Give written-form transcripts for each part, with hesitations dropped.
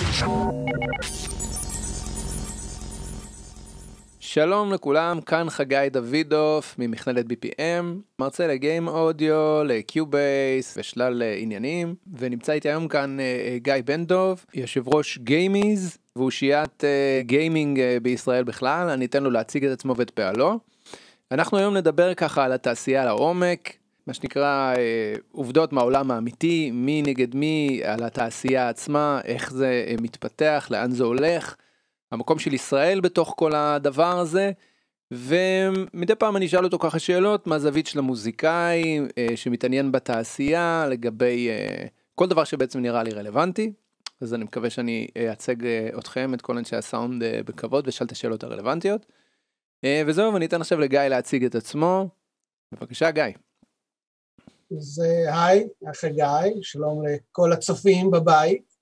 שלום לכולם, כאן חגי דוידוף ממכללת BPM, מרצה לגיים אודיו, לקיובייס ושלל עניינים, ונמצא איתי היום כאן גיא בן דוב, יושב ראש גיימיז, והוא שיית גיימינג בישראל בכלל. אני אתן לו להציג את עצמו ואת פעלו. אנחנו היום נדבר ככה על התעשייה לעומק, מה שנקרא עובדות מהעולם האמיתי, מי נגד מי, על התעשייה עצמה, איך זה מתפתח, לאן זה הולך, המקום של ישראל בתוך כל הדבר הזה, ומדי פעם אני אשאל אותו ככה שאלות, מה הזווית של המוזיקאי שמתעניין בתעשייה, לגבי כל דבר שבעצם נראה לי רלוונטי. אז אני מקווה שאני אצג אתכם, את כל אנשי הסאונד בכבוד, ושאל את השאלות הרלוונטיות. וזהו, ואני אתן עכשיו לגיא להציג את עצמו. בבקשה, גיא. אז היי, חגי, שלום לכל הצופים בבית.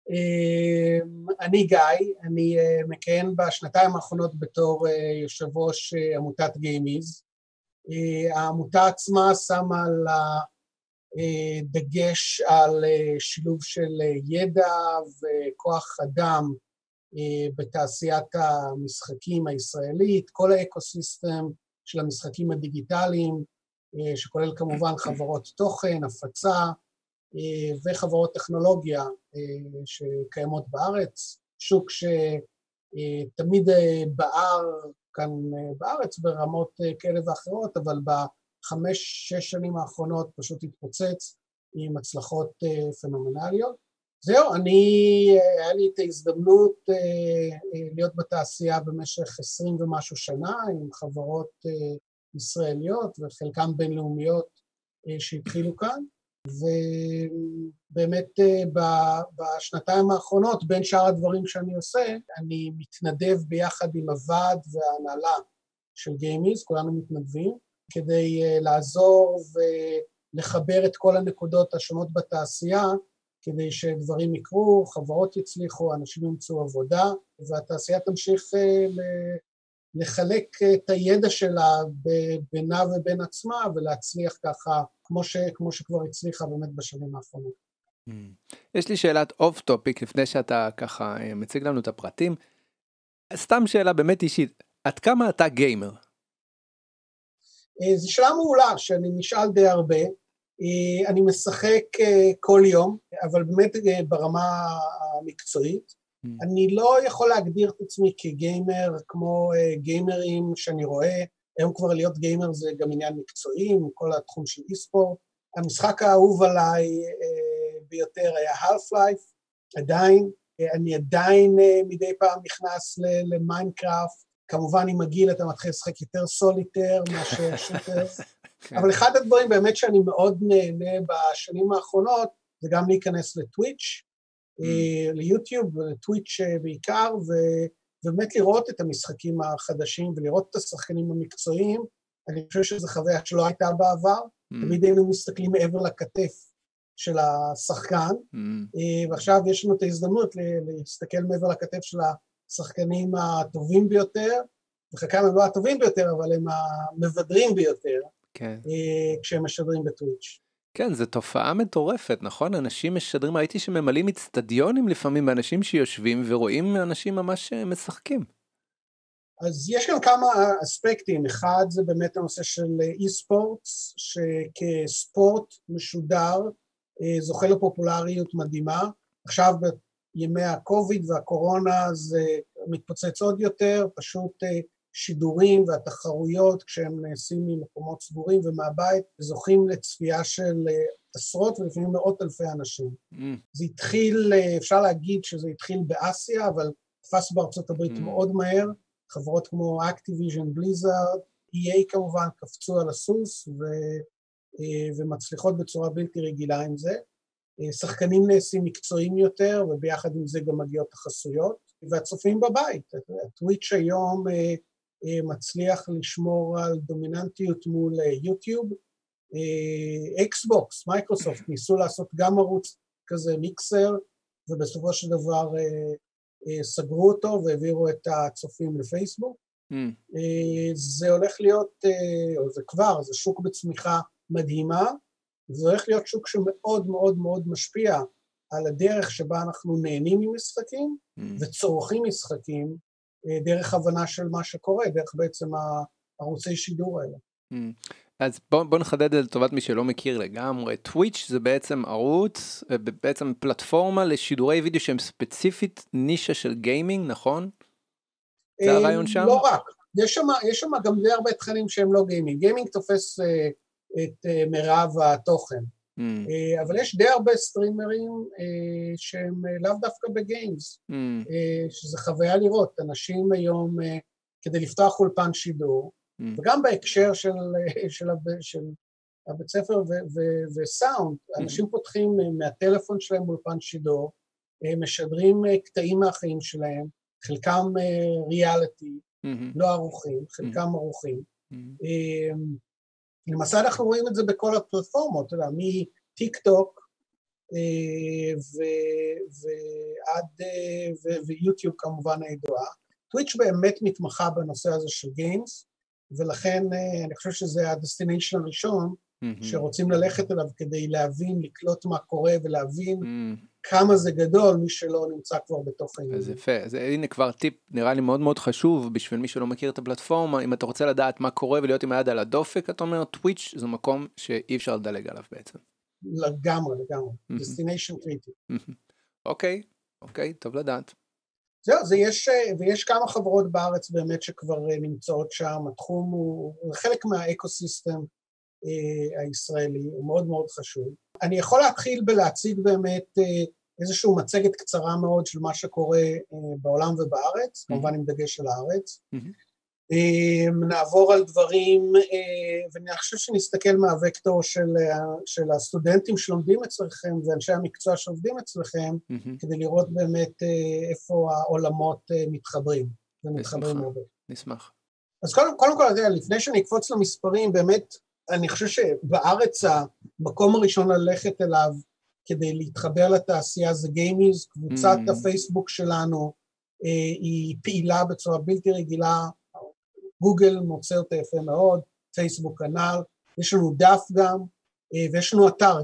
אני גיא, אני מכהן בשנתיים האחרונות בתור יושב ראש עמותת גיימיז. העמותה עצמה שמה דגש על שילוב של ידע וכוח אדם בתעשיית המשחקים הישראלית, כל האקוסיסטם של המשחקים הדיגיטליים, שכולל כמובן חברות תוכן, הפצה, וחברות טכנולוגיה שקיימות בארץ, שוק שתמיד בער כאן בארץ ברמות כאלה ואחרות, אבל ב5-6 שנים האחרונות פשוט התפוצץ עם הצלחות פנומנליות. זהו, היה לי את ההזדמנות להיות בתעשייה במשך 20 ומשהו שנה, עם חברות ישראליות וחלקם בינלאומיות שהתחילו כאן, ובאמת בשנתיים האחרונות, בין שאר הדברים שאני עושה, אני מתנדב ביחד עם הוועד וההנהלה של גיימיז, כולנו מתנדבים, כדי לעזור ולחבר את כל הנקודות השונות בתעשייה, כדי שדברים יקרו, חברות יצליחו, אנשים ימצאו עבודה, והתעשייה תמשיך לחלק את הידע שלה בינה ובין עצמה, ולהצליח ככה, כמו שכבר הצליחה באמת בשנים האחרונות. יש לי שאלת אוף טופיק, לפני שאתה ככה מציג לנו את הפרטים. סתם שאלה באמת אישית, עד כמה אתה גיימר? זו שאלה מעולה, שאני נשאל די הרבה. אני משחק כל יום, אבל באמת ברמה המקצועית. אני לא יכול להגדיר את עצמי כגיימר כמו גיימרים שאני רואה. היום כבר להיות גיימר זה גם עניין מקצועי, כל התחום של אי-ספורט. המשחק האהוב עליי ביותר היה Half-Life, עדיין. אני עדיין מדי פעם נכנס למיינקראפט. כמובן עם הגיל אתה מתחיל לשחק יותר סוליטר מאשר שוטר. אבל אחד הדברים באמת שאני מאוד נהנה בשנים האחרונות, זה גם להיכנס לטוויץ', ליוטיוב ולטוויץ' בעיקר, ובאמת לראות את המשחקים החדשים, ולראות את השחקנים המקצועיים. אני חושב שזו חוויה שלא הייתה בעבר, תמיד היינו מסתכלים מעבר לכתף של השחקן, ועכשיו יש לנו את ההזדמנות להסתכל מעבר לכתף של השחקנים הטובים ביותר, וחלקם הם לא הטובים ביותר, אבל הם המבדרים ביותר, כשהם משדרים בטוויץ'. כן, זו תופעה מטורפת, נכון? אנשים משדרים, ראיתי שממלאים אצטדיונים לפעמים, באנשים שיושבים ורואים אנשים ממש משחקים. אז יש כאן כמה אספקטים. אחד זה באמת הנושא של אי-ספורטס, שכספורט משודר, זוכה לפופולריות מדהימה. עכשיו בימי הקוביד והקורונה זה מתפוצץ עוד יותר, פשוט שידורים והתחרויות כשהם נעשים ממקומות סגורים ומהבית, זוכים לצפייה של עשרות ולפעמים מאות אלפי אנשים. זה התחיל, אפשר להגיד שזה התחיל באסיה, אבל תפס בארצות הברית מאוד מהר, חברות כמו Activision, Blizzard, EA כמובן קפצו על הסוס ומצליחות בצורה בלתי רגילה עם זה. שחקנים נעשים מקצועיים יותר, וביחד עם זה גם מגיעות החסויות, והצופים בבית. הטוויץ' היום מצליח לשמור על דומיננטיות מול יוטיוב, אקסבוקס, מייקרוסופט, ניסו לעשות גם ערוץ כזה מיקסר, ובסופו של דבר סגרו אותו והעבירו את הצופים לפייסבוק. זה הולך להיות, או זה כבר, זה שוק בצמיחה מדהימה, זה הולך להיות שוק שמאוד מאוד מאוד משפיע על הדרך שבה אנחנו נהנים ממשחקים, וצורכים משחקים, דרך הבנה של מה שקורה, דרך בעצם הערוצי שידור האלה. אז בוא נחדד לטובת מי שלא מכיר לגמרי, טוויץ' זה בעצם ערוץ, בעצם פלטפורמה לשידורי וידאו שהם ספציפית נישה של גיימינג, נכון? זה הרעיון שם? לא רק, יש שם גם די הרבה תכנים שהם לא גיימינג, גיימינג תופס את מרב התוכן, אבל יש די הרבה סטרימרים שהם לאו דווקא בגיימס, שזה חוויה לראות, אנשים היום כדי לפתוח אולפן שידור, וגם בהקשר של הבית ספר וסאונד, אנשים פותחים מהטלפון שלהם אולפן שידור, משדרים קטעים מהחיים שלהם, חלקם ריאליטי, לא ערוכים, חלקם ערוכים. למעשה אנחנו רואים את זה בכל הפלטפורמות, אתה יודע, מטיק טוק ויוטיוב כמובן הידועה. טוויץ' באמת מתמחה בנושא הזה של גיימס, ולכן אני חושב שזה הדסטיניישן הראשון שרוצים ללכת אליו כדי להבין, לקלוט מה קורה ולהבין כמה זה גדול, מי שלא נמצא כבר בתוך העניין. אז יפה, אז הנה כבר טיפ נראה לי מאוד מאוד חשוב בשביל מי שלא מכיר את הפלטפורמה, אם אתה רוצה לדעת מה קורה ולהיות עם היד על הדופק, אתה אומר טוויץ' זה מקום שאי אפשר לדלג עליו בעצם. לגמרי, destination critical. אוקיי, טוב לדעת. זהו, ויש כמה חברות בארץ באמת שכבר נמצאות שם, התחום הוא חלק מהאקוסיסטם הישראלי, הוא מאוד מאוד חשוב. אני יכול להתחיל בלהציג באמת איזושהי מצגת קצרה מאוד של מה שקורה בעולם ובארץ, כמובן עם דגש על הארץ. נעבור על דברים, ואני חושב שנסתכל מהווקטור של הסטודנטים שלומדים אצלכם, ואנשי המקצוע שעובדים אצלכם, כדי לראות באמת איפה העולמות מתחברים. נשמח. אז קודם כל, לפני שאני אקפוץ למספרים, באמת, אני חושב שבארץ המקום הראשון ללכת אליו, כדי להתחבר לתעשייה זה גיימיז, קבוצת הפייסבוק שלנו היא פעילה בצורה בלתי רגילה, גוגל מוצא אותה יפה מאוד, פייסבוק כנ"ל, יש לנו דף גם, ויש לנו אתר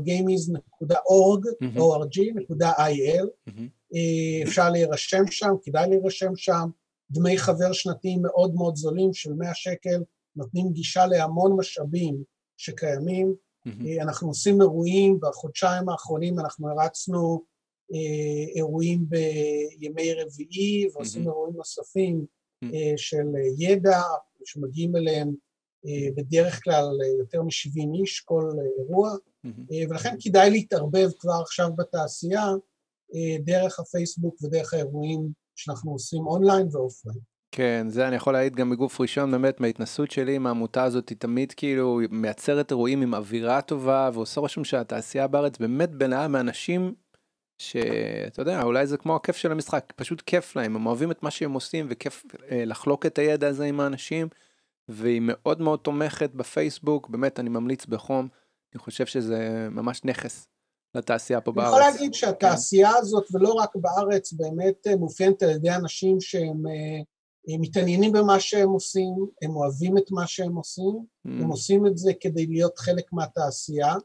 gamies.org.il, אפשר להירשם שם, כדאי להירשם שם, דמי חבר שנתיים מאוד מאוד זולים של 100 שקל, נותנים גישה להמון משאבים שקיימים, אנחנו עושים אירועים, בחודשיים האחרונים אנחנו הרצנו אירועים בימי רביעי, ועושים אירועים נוספים של ידע, שמגיעים אליהם בדרך כלל יותר מ-70 איש כל אירוע, ולכן כדאי להתערבב כבר עכשיו בתעשייה, דרך הפייסבוק ודרך האירועים שאנחנו עושים אונליין ואופליין. כן, זה אני יכול להעיד גם בגוף ראשון, באמת מההתנסות שלי עם העמותה הזאת, היא תמיד כאילו מייצרת אירועים עם אווירה טובה, ועושה רושם שהתעשייה בארץ באמת בנאה מאנשים, שאתה יודע, אולי זה כמו הכיף של המשחק, פשוט כיף להם, הם אוהבים את מה שהם עושים, וכיף לחלוק את הידע הזה עם האנשים, והיא מאוד מאוד תומכת בפייסבוק, באמת אני ממליץ בחום, אני חושב שזה ממש נכס לתעשייה פה בארץ. אני יכול להגיד שהתעשייה הזאת, ולא רק בארץ, באמת מופיינת על ידי אנשים שהם מתעניינים במה שהם עושים, הם אוהבים את מה שהם עושים, הם עושים את זה כדי להיות חלק מהתעשייה.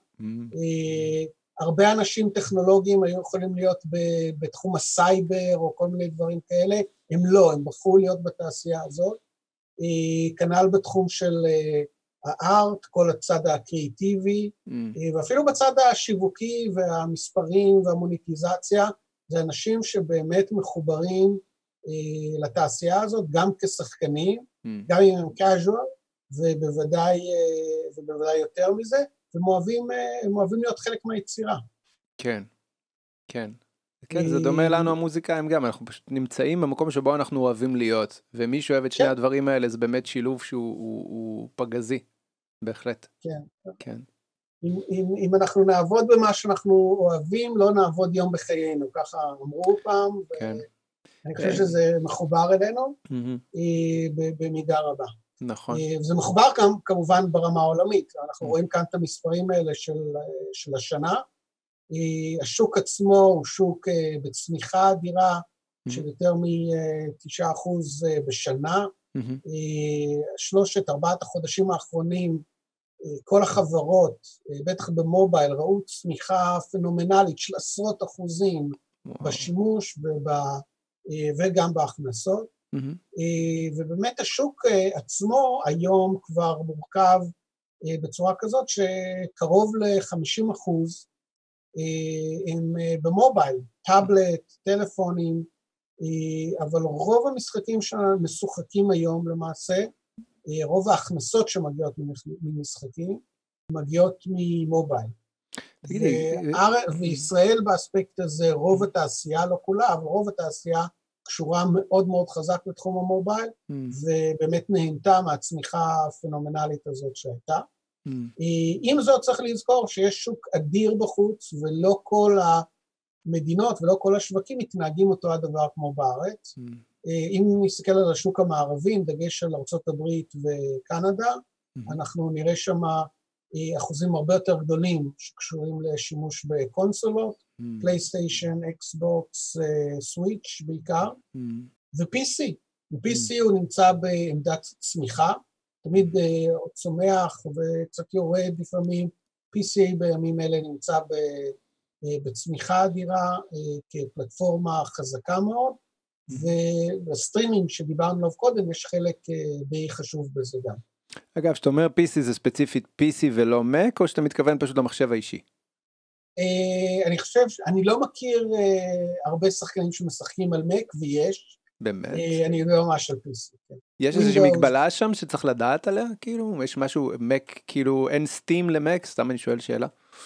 הרבה אנשים טכנולוגיים היו יכולים להיות בתחום הסייבר או כל מיני דברים כאלה, הם לא, הם בחרו להיות בתעשייה הזאת. כנ"ל בתחום של הארט, כל הצד הקריאיטיבי, ואפילו בצד השיווקי והמספרים והמוניטיזציה, זה אנשים שבאמת מחוברים לתעשייה הזאת, גם כשחקנים, גם אם הם casual, ובוודאי יותר מזה, הם אוהבים להיות חלק מהיצירה. כן, כן. כן, זה דומה לנו המוזיקאים גם, אנחנו פשוט נמצאים במקום שבו אנחנו אוהבים להיות, ומי שאוהב את שני הדברים האלה, זה באמת שילוב שהוא פגזי, בהחלט. כן. אם אנחנו נעבוד במה שאנחנו אוהבים, לא נעבוד יום בחיינו, ככה אמרו פעם, ואני חושב שזה מחובר אלינו, במידה רבה. נכון. זה מחובר כמובן ברמה העולמית, אנחנו רואים כאן את המספרים האלה של השנה, השוק עצמו הוא שוק בצמיחה אדירה של יותר מ9% בשנה, 3-4 החודשים האחרונים כל החברות, בטח במובייל, ראו צמיחה פנומנלית של עשרות אחוזים בשימוש וגם בהכנסות, ובאמת השוק עצמו היום כבר מורכב בצורה כזאת שקרוב ל-50% הם במובייל, טאבלט, טלפונים, אבל רוב המשחקים שמשוחקים היום למעשה, רוב ההכנסות שמגיעות ממשחקים, מגיעות ממובייל. וישראל באספקט הזה, רוב התעשייה, לא כולה, אבל רוב התעשייה קשורה מאוד מאוד חזק לתחום המובייל, ובאמת נהנתה מהצמיחה הפנומנלית הזאת שהייתה. עם זאת צריך לזכור שיש שוק אדיר בחוץ, ולא כל המדינות ולא כל השווקים מתנהגים אותו הדבר כמו בארץ. אם נסתכל על השוק המערבי, עם דגש על ארצות הברית וקנדה, אנחנו נראה שם אחוזים הרבה יותר גדולים שקשורים לשימוש בקונסולות, פלייסטיישן, אקסבוקס, סוויץ' בעיקר, ו-PC. ו-PC הוא נמצא בעמדת צמיחה, תמיד צומח וקצת יורד לפעמים, PC בימים אלה נמצא בצמיחה אדירה כפלטפורמה חזקה מאוד, ובסטרימינג שדיברנו עליו קודם יש חלק די חשוב בזה גם. אגב, שאתה אומר PC זה ספציפית PC ולא Mac, או שאתה מתכוון פשוט למחשב האישי? אני לא מכיר הרבה שחקנים שמשחקים על Mac, ויש. באמת? אני יודע ממש על PC. יש איזושהי מגבלה שם שצריך לדעת עליה? כאילו, יש משהו, Mac, כאילו, אין סטים ל-Mac? סתם אני שואל שאלה.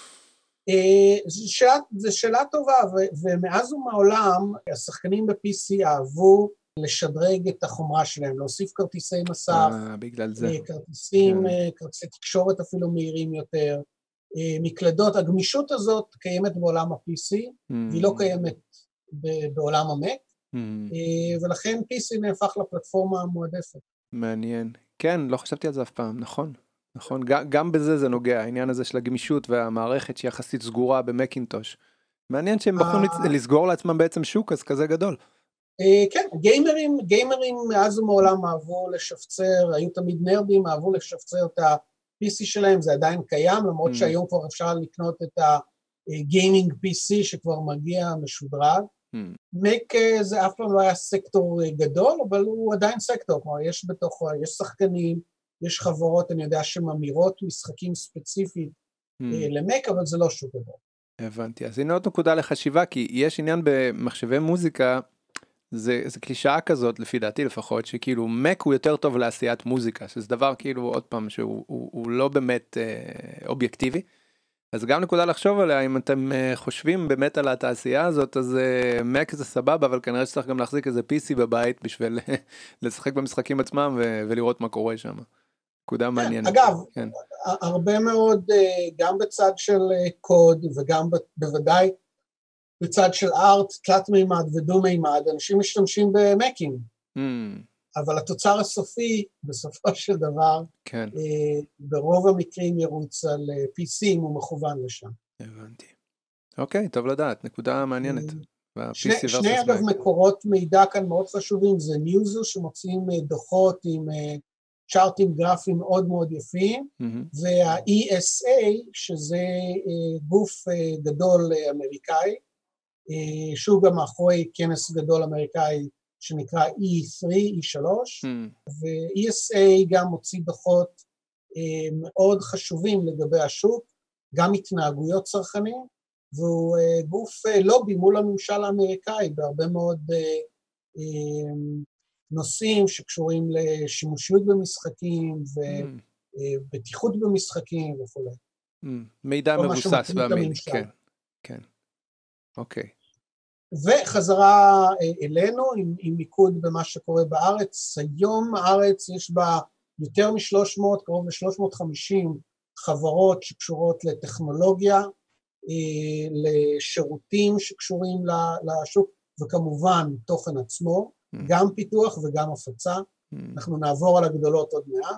זו שאלה טובה, ומאז ומעולם, השחקנים ב-PC אהבו לשדרג את החומרה שלהם, להוסיף כרטיסי מסך, בגלל זה. כרטיסי תקשורת אפילו מהירים יותר, מקלדות, הגמישות הזאת קיימת בעולם ה-PC, והיא לא קיימת בעולם המק, ולכן PC נהפך לפלטפורמה המועדפת. מעניין. כן, לא חשבתי על זה אף פעם, נכון. נכון, גם בזה זה נוגע, העניין הזה של הגמישות והמערכת שהיא יחסית סגורה במקינטוש. מעניין שהם בחרו לסגור לעצמם בעצם שוק, אז כזה גדול. כן, גיימרים מאז ומעולם אהבו לשפצר, היו תמיד נרדים, אהבו לשפצר את ה-PC שלהם, זה עדיין קיים, למרות שהיום כבר אפשר לקנות את הגיימינג PC שכבר מגיע משודרג. מק זה אף פעם לא היה סקטור גדול, אבל הוא עדיין סקטור, כלומר יש בתוכו, יש שחקנים, יש חברות, אני יודע שממירות משחקים ספציפית למק, אבל זה לא שוק גדול. הבנתי, אז הנה עוד נקודה לחשיבה, כי יש עניין במחשבי מוזיקה, זה קלישאה כזאת, לפי דעתי לפחות, שכאילו מק הוא יותר טוב לעשיית מוזיקה, שזה דבר כאילו עוד פעם שהוא לא באמת אובייקטיבי, אז גם נקודה לחשוב עליה, אם אתם חושבים באמת על התעשייה הזאת, אז מק זה סבבה, אבל כנראה שצריך גם להחזיק איזה PC בבית, בשביל לשחק במשחקים עצמם ולראות מה קורה שם. נקודה מעניינת. אגב, הרבה מאוד, גם בצד של קוד, וגם בוודאי, בצד של ארט, תלת מימד ודו מימד, אנשים משתמשים במקים. אבל התוצר הסופי, בסופו של דבר, כן. ברוב המקרים ירוץ על PC אם הוא מכוון לשם. הבנתי. אוקיי, טוב לדעת, נקודה מעניינת. שני אגב מקורות מידע כאן מאוד חשובים, זה ניוזו שמוצאים דוחות עם צ'ארטים גרפיים מאוד מאוד יפים, וה-ESA, שזה גוף גדול אמריקאי, שהוא גם מאחורי כנס גדול אמריקאי שנקרא E3, E3, ו-ESA גם מוציא דוחות מאוד חשובים לגבי השוק, גם התנהגויות צרכנים, והוא גוף לובי מול הממשל האמריקאי בהרבה מאוד נושאים שקשורים לשימושיות במשחקים ובטיחות במשחקים וכו'. מידע מבוסס ואמין, כן, כן. אוקיי. וחזרה אלינו עם מיקוד במה שקורה בארץ. היום הארץ יש בה יותר מ-300, קרוב ל-350 חברות שקשורות לטכנולוגיה, לשירותים שקשורים לשוק, וכמובן תוכן עצמו, גם פיתוח וגם הפצה. אנחנו נעבור על הגדולות עוד מעט.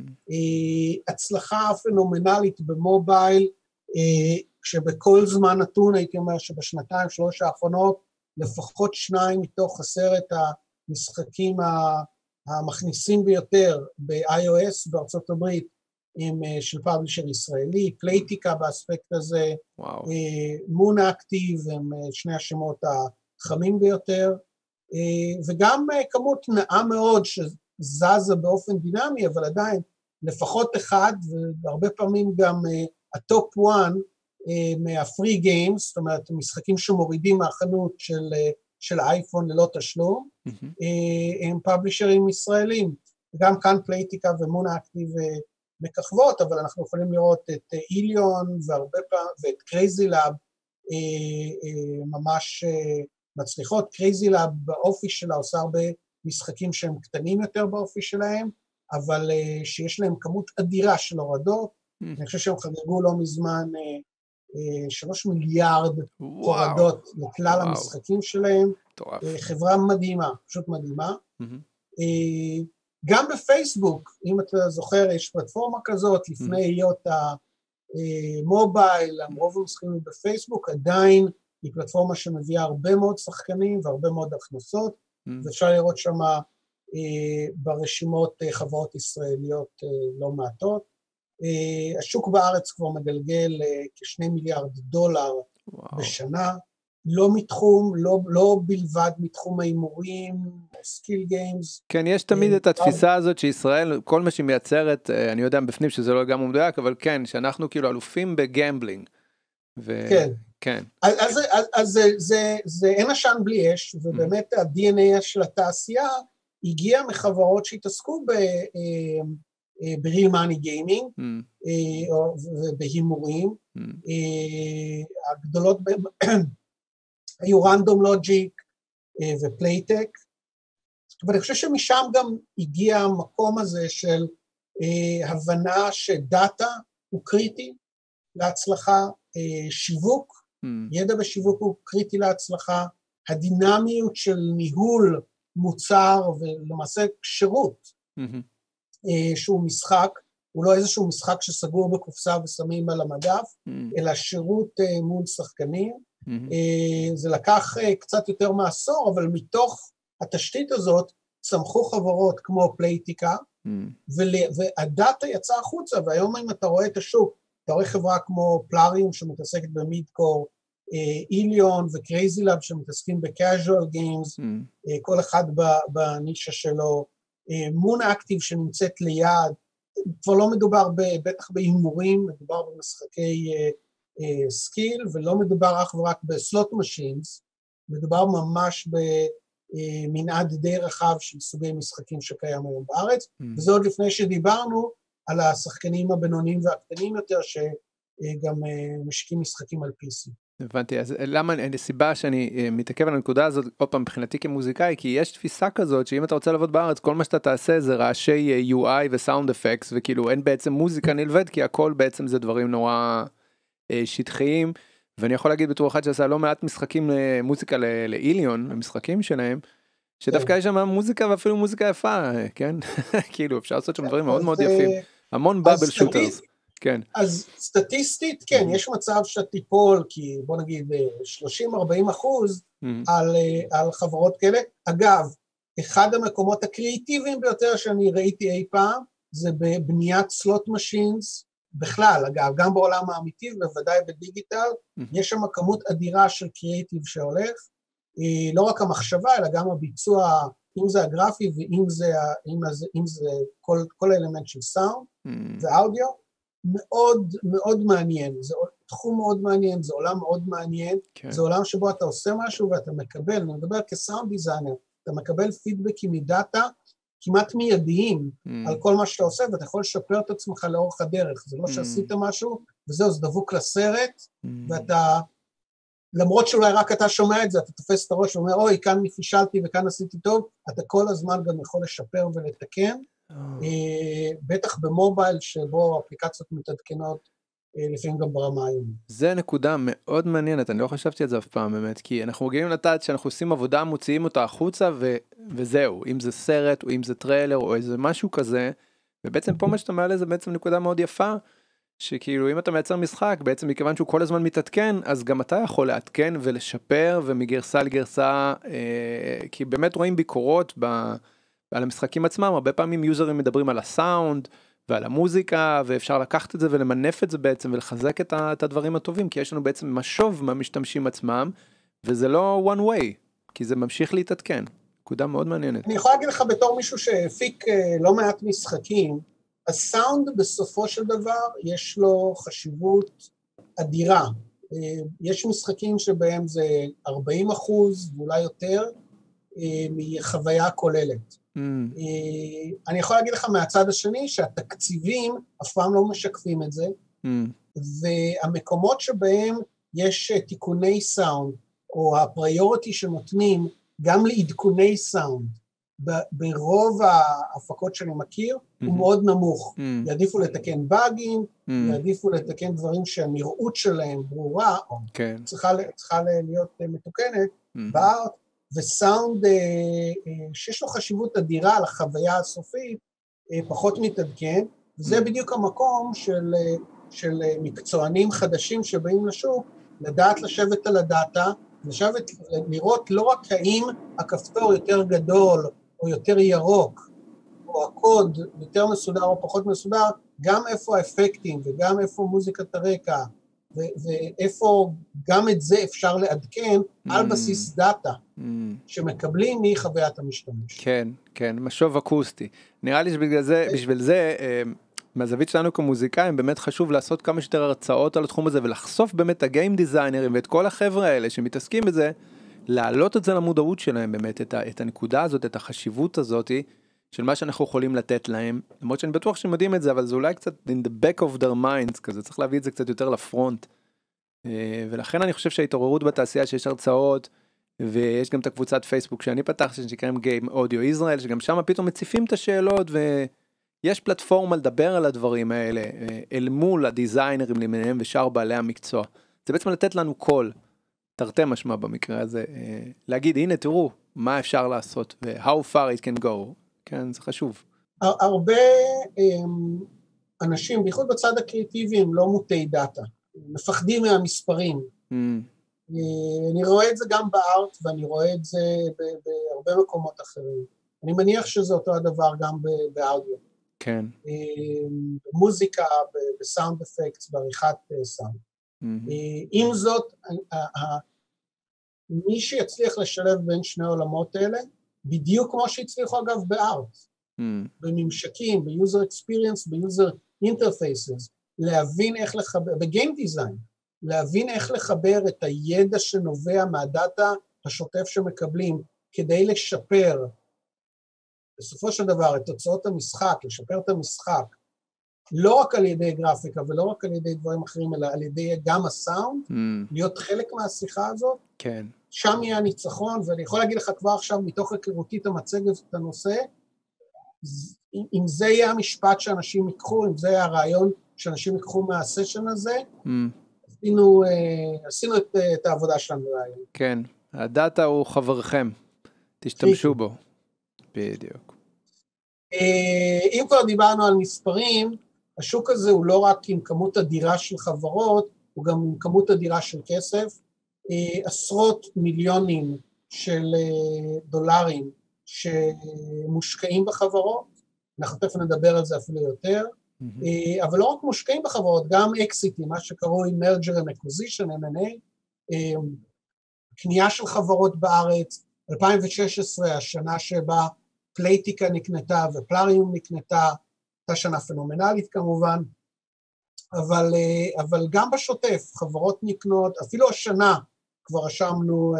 הצלחה פנומנלית במובייל, שבכל זמן נתון, הייתי אומר שבשנתיים, 3 האחרונות, לפחות 2 מתוך 10 המשחקים המכניסים ביותר ב-iOS בארצות הברית, של פאבלישר ישראלי, פלייטיקה באספקט הזה, וואו. מון אקטיב, הם שני השמות החמים ביותר, וגם כמות נאה מאוד שזזה באופן דינמי, אבל עדיין לפחות אחד, והרבה פעמים גם הטופ 1 מהפרי גיימס, זאת אומרת, משחקים שמורידים מהחנות של אייפון ללא תשלום, הם פאבלישרים ישראלים, גם כאן פלייטיקה ומון אקטיב מככבות, אבל אנחנו יכולים לראות את איליון ואת קרייזי לאב ממש מצליחות. קרייזי לאב באופי שלה עושה הרבה משחקים שהם קטנים יותר באופי שלהם, אבל שיש להם כמות אדירה של הורדות. אני חושב שהם חגגו לא מזמן 3 מיליארד הורדות לכלל המשחקים שלהם. חברה מדהימה, פשוט מדהימה. גם בפייסבוק, אם אתה זוכר, יש פלטפורמה כזאת, לפני היות המובייל, רוב המשחקים בפייסבוק, עדיין היא פלטפורמה שמביאה הרבה מאוד שחקנים והרבה מאוד הכנסות, ואפשר לראות שם ברשימות חברות ישראליות לא מעטות. השוק בארץ כבר מגלגל כ2 מיליארד דולר בשנה, לא מתחום, לא בלבד מתחום ההימורים, סקיל גיימס. כן, יש תמיד את התפיסה הזאת שישראל, כל מה שהיא מייצרת, אני יודע בפנים שזה לא גם מדויק, אבל כן, שאנחנו כאילו אלופים בגמבלינג. כן. כן. אז זה אין עשן בלי אש, ובאמת ה-DNA של התעשייה הגיע מחברות שהתעסקו ב-real money gaming, ובהימורים, הגדולות היו רנדום לוג'יק ופלייטק, ואני חושב שמשם גם הגיע המקום הזה של הבנה שדאטה הוא קריטי להצלחה, שיווק, ידע בשיווק הוא קריטי להצלחה, הדינמיות של ניהול מוצר ולמעשה שירות, שהוא משחק, הוא לא איזשהו משחק שסגור בקופסה ושמים על המדף, אלא שירות מול שחקנים. זה לקח קצת יותר מעשור, אבל מתוך התשתית הזאת צמחו חברות כמו פלייטיקה, והדאטה יצא החוצה, והיום אם אתה רואה את השוק, אתה רואה חברה כמו פלאריום שמתעסקת במידקור, איליון וקרייזי לאב שמתעסקים בקאז'ואל גיימס, כל אחד בנישה שלו, מון אקטיב שנמצאת ליד, כבר לא מדובר בטח בהימורים, מדובר במשחקי סקיל, ולא מדובר אך ורק בסלוט משינס, מדובר ממש במנעד די רחב של סוגי משחקים שקיים היום בארץ, וזה עוד לפני שדיברנו על השחקנים הבינוניים והקטנים יותר, שגם משקיעים משחקים על PC. הבנתי, אז למה, הסיבה שאני מתעכב על הנקודה הזאת, עוד פעם, מבחינתי כמוזיקאי, כי יש תפיסה כזאת, שאם אתה רוצה לעבוד בארץ, כל מה שאתה תעשה זה רעשי UI וסאונד אפקס, וכאילו אין בעצם מוזיקה נלווית, כי הכל בעצם זה דברים נורא שטחיים, ואני יכול להגיד בתור אחד שעשה לא מעט משחקים מוזיקה לאיליון, המשחקים שלהם, שדווקא יש שם מוזיקה ואפילו מוזיקה יפה, כן? כאילו אפשר לעשות שם דברים מאוד מאוד יפים, המון בבל שוטרס. כן. אז סטטיסטית, כן, יש מצב שתיפול, כי בוא נגיד 30-40% על חברות כאלה. אגב, אחד המקומות הקריאיטיביים ביותר שאני ראיתי אי פעם, זה בבניית סלוט משינס, בכלל, אגב, גם בעולם האמיתי, ובוודאי בדיגיטל, יש שם כמות אדירה של קריאיטיב שהולך, לא רק המחשבה, אלא גם הביצוע, אם זה הגרפי, ואם זה כל האלמנט של סאונד ואודיו, מאוד מאוד מעניין, זה תחום מאוד מעניין, זה עולם מאוד מעניין, זה עולם שבו אתה עושה משהו ואתה מקבל, אני מדבר כסאונד דיזיינר, אתה מקבל פידבקים מדאטה כמעט מיידיים על כל מה שאתה עושה, ואתה יכול לשפר את עצמך לאורך הדרך, זה לא שעשית משהו, וזהו, זה דבוק לסרט, ואתה, למרות שאולי רק אתה שומע את זה, אתה תופס את הראש ואומר, אוי, כאן פישלתי וכאן עשיתי טוב, אתה כל הזמן גם יכול לשפר ולתקן, בטח במובייל שבו אפליקציות מתעדכנות לפעמים גם ברמה היום. זה נקודה מאוד מעניינת, אני לא חשבתי על זה אף פעם באמת, כי אנחנו רגילים לדעת שאנחנו עושים עבודה, מוציאים אותה החוצה וזהו, אם זה סרט או אם זה טריילר או איזה משהו כזה, ובעצם פה מה שאתה מעלה זה בעצם נקודה מאוד יפה, שכאילו אם אתה מייצר משחק, בעצם מכיוון שהוא כל הזמן מתעדכן, אז גם אתה יכול לעדכן ולשפר ומגרסה לגרסה, כי באמת רואים ביקורות על המשחקים עצמם, הרבה פעמים יוזרים מדברים על הסאונד, ועל המוזיקה, ואפשר לקחת את זה ולמנף את זה בעצם, ולחזק את הדברים הטובים, כי יש לנו בעצם משוב מהמשתמשים עצמם, וזה לא one way, כי זה ממשיך להתעדכן. נקודה מאוד מעניינת. אני יכול להגיד לך בתור מישהו שהפיק לא מעט משחקים, הסאונד בסופו של דבר יש לו חשיבות אדירה. יש משחקים שבהם זה 40% ואולי יותר מחוויה כוללת. אני יכול להגיד לך מהצד השני שהתקציבים אף פעם לא משקפים את זה, והמקומות שבהם יש תיקוני סאונד, או הפריוריטי שנותנים גם לעדכוני סאונד, ברוב ההפקות שאני מכיר, הוא מאוד נמוך. יעדיפו לתקן באגים, יעדיפו לתקן דברים שהנראות שלהם ברורה, או צריכה להיות מתוקנת, בארט, וסאונד שיש לו חשיבות אדירה על החוויה הסופית, פחות מתעדכן, וזה בדיוק המקום של מקצוענים חדשים שבאים לשוק, לדעת לשבת על הדאטה, לשבת לראות לא רק האם הכפתור יותר גדול או יותר ירוק, או הקוד יותר מסודר או פחות מסודר, גם איפה האפקטים וגם איפה מוזיקת הרקע, ואיפה גם את זה אפשר לעדכן על בסיס דאטה שמקבלים מחוויית המשתמש. כן, כן, משוב אקוסטי. נראה לי שבשביל זה, מהזווית שלנו כמוזיקאים, באמת חשוב לעשות כמה שיותר הרצאות על התחום הזה, ולחשוף באמת הגיים דיזיינרים ואת כל החבר'ה האלה שמתעסקים בזה, להעלות את זה למודעות שלהם באמת, את הנקודה הזאת, את החשיבות הזאת, של מה שאנחנו יכולים לתת להם, למרות שאני בטוח שהם יודעים את זה, אבל זה אולי קצת in the back of their minds, כזה, צריך להביא את זה קצת יותר לפרונט, ולכן אני חושב שההתעוררות בתעשייה שיש הרצאות, ויש גם את הקבוצת פייסבוק שאני פתח, שנקראים Game Audio Israel, שגם שם פתאום מציפים את השאלות, ויש פלטפורמה לדבר על הדברים האלה, אל מול הדיזיינרים למיניהם ושאר בעלי המקצוע. זה בעצם לתת לנו קול, תרתי משמע במקרה הזה, להגיד, הנה תראו, מה אפשר לעשות, ו-how far it can go. כן, זה חשוב. הרבה אנשים, בייחוד בצד הקריאטיבי, הם לא מוטי דאטה, מפחדים מהמספרים. אני רואה את זה גם בארט, ואני רואה את זה בהרבה מקומות אחרים. אני מניח שזה אותו הדבר גם באודיו. כן. במוזיקה, בסאונד אפקטס, בעריכת סאונד. עם זאת, מי שיצליח לשלב בין שני העולמות האלה, בדיוק כמו שהצליחו אגב בארט, בממשקים, ביוזר אקספיריאנס, ביוזר אינטרפייסס, להבין איך לחבר, בגיים דיזיין, להבין איך לחבר את הידע שנובע מהדאטה השוטף שמקבלים, כדי לשפר, בסופו של דבר, את תוצאות המשחק, לשפר את המשחק, לא רק על ידי גרפיקה ולא רק על ידי דברים אחרים, אלא על ידי גם הסאונד, להיות חלק מהשיחה הזאת, כן. שם יהיה הניצחון, ואני יכול להגיד לך כבר עכשיו, מתוך היכרותית המצגת את הנושא, אם זה יהיה המשפט שאנשים ייקחו, אם זה יהיה הרעיון שאנשים ייקחו מהסשן הזה, עשינו את העבודה שלנו היום. כן, הדאטה הוא חברכם, תשתמשו בו. בדיוק. אם כבר דיברנו על מספרים, השוק הזה הוא לא רק עם כמות אדירה של חברות, הוא גם עם כמות אדירה של כסף, עשרות מיליונים של דולרים שמושקעים בחברות, אנחנו תכף נדבר על זה אפילו יותר, אבל לא רק מושקעים בחברות, גם אקסיטים, מה שקרוי מרג'ר and acquisition, M&A, קנייה של חברות בארץ, 2016, השנה שבה פלייטיקה נקנתה ופלאריום נקנתה, הייתה שנה פנומנלית כמובן, אבל גם בשוטף, חברות נקנות, אפילו השנה כבר רשמנו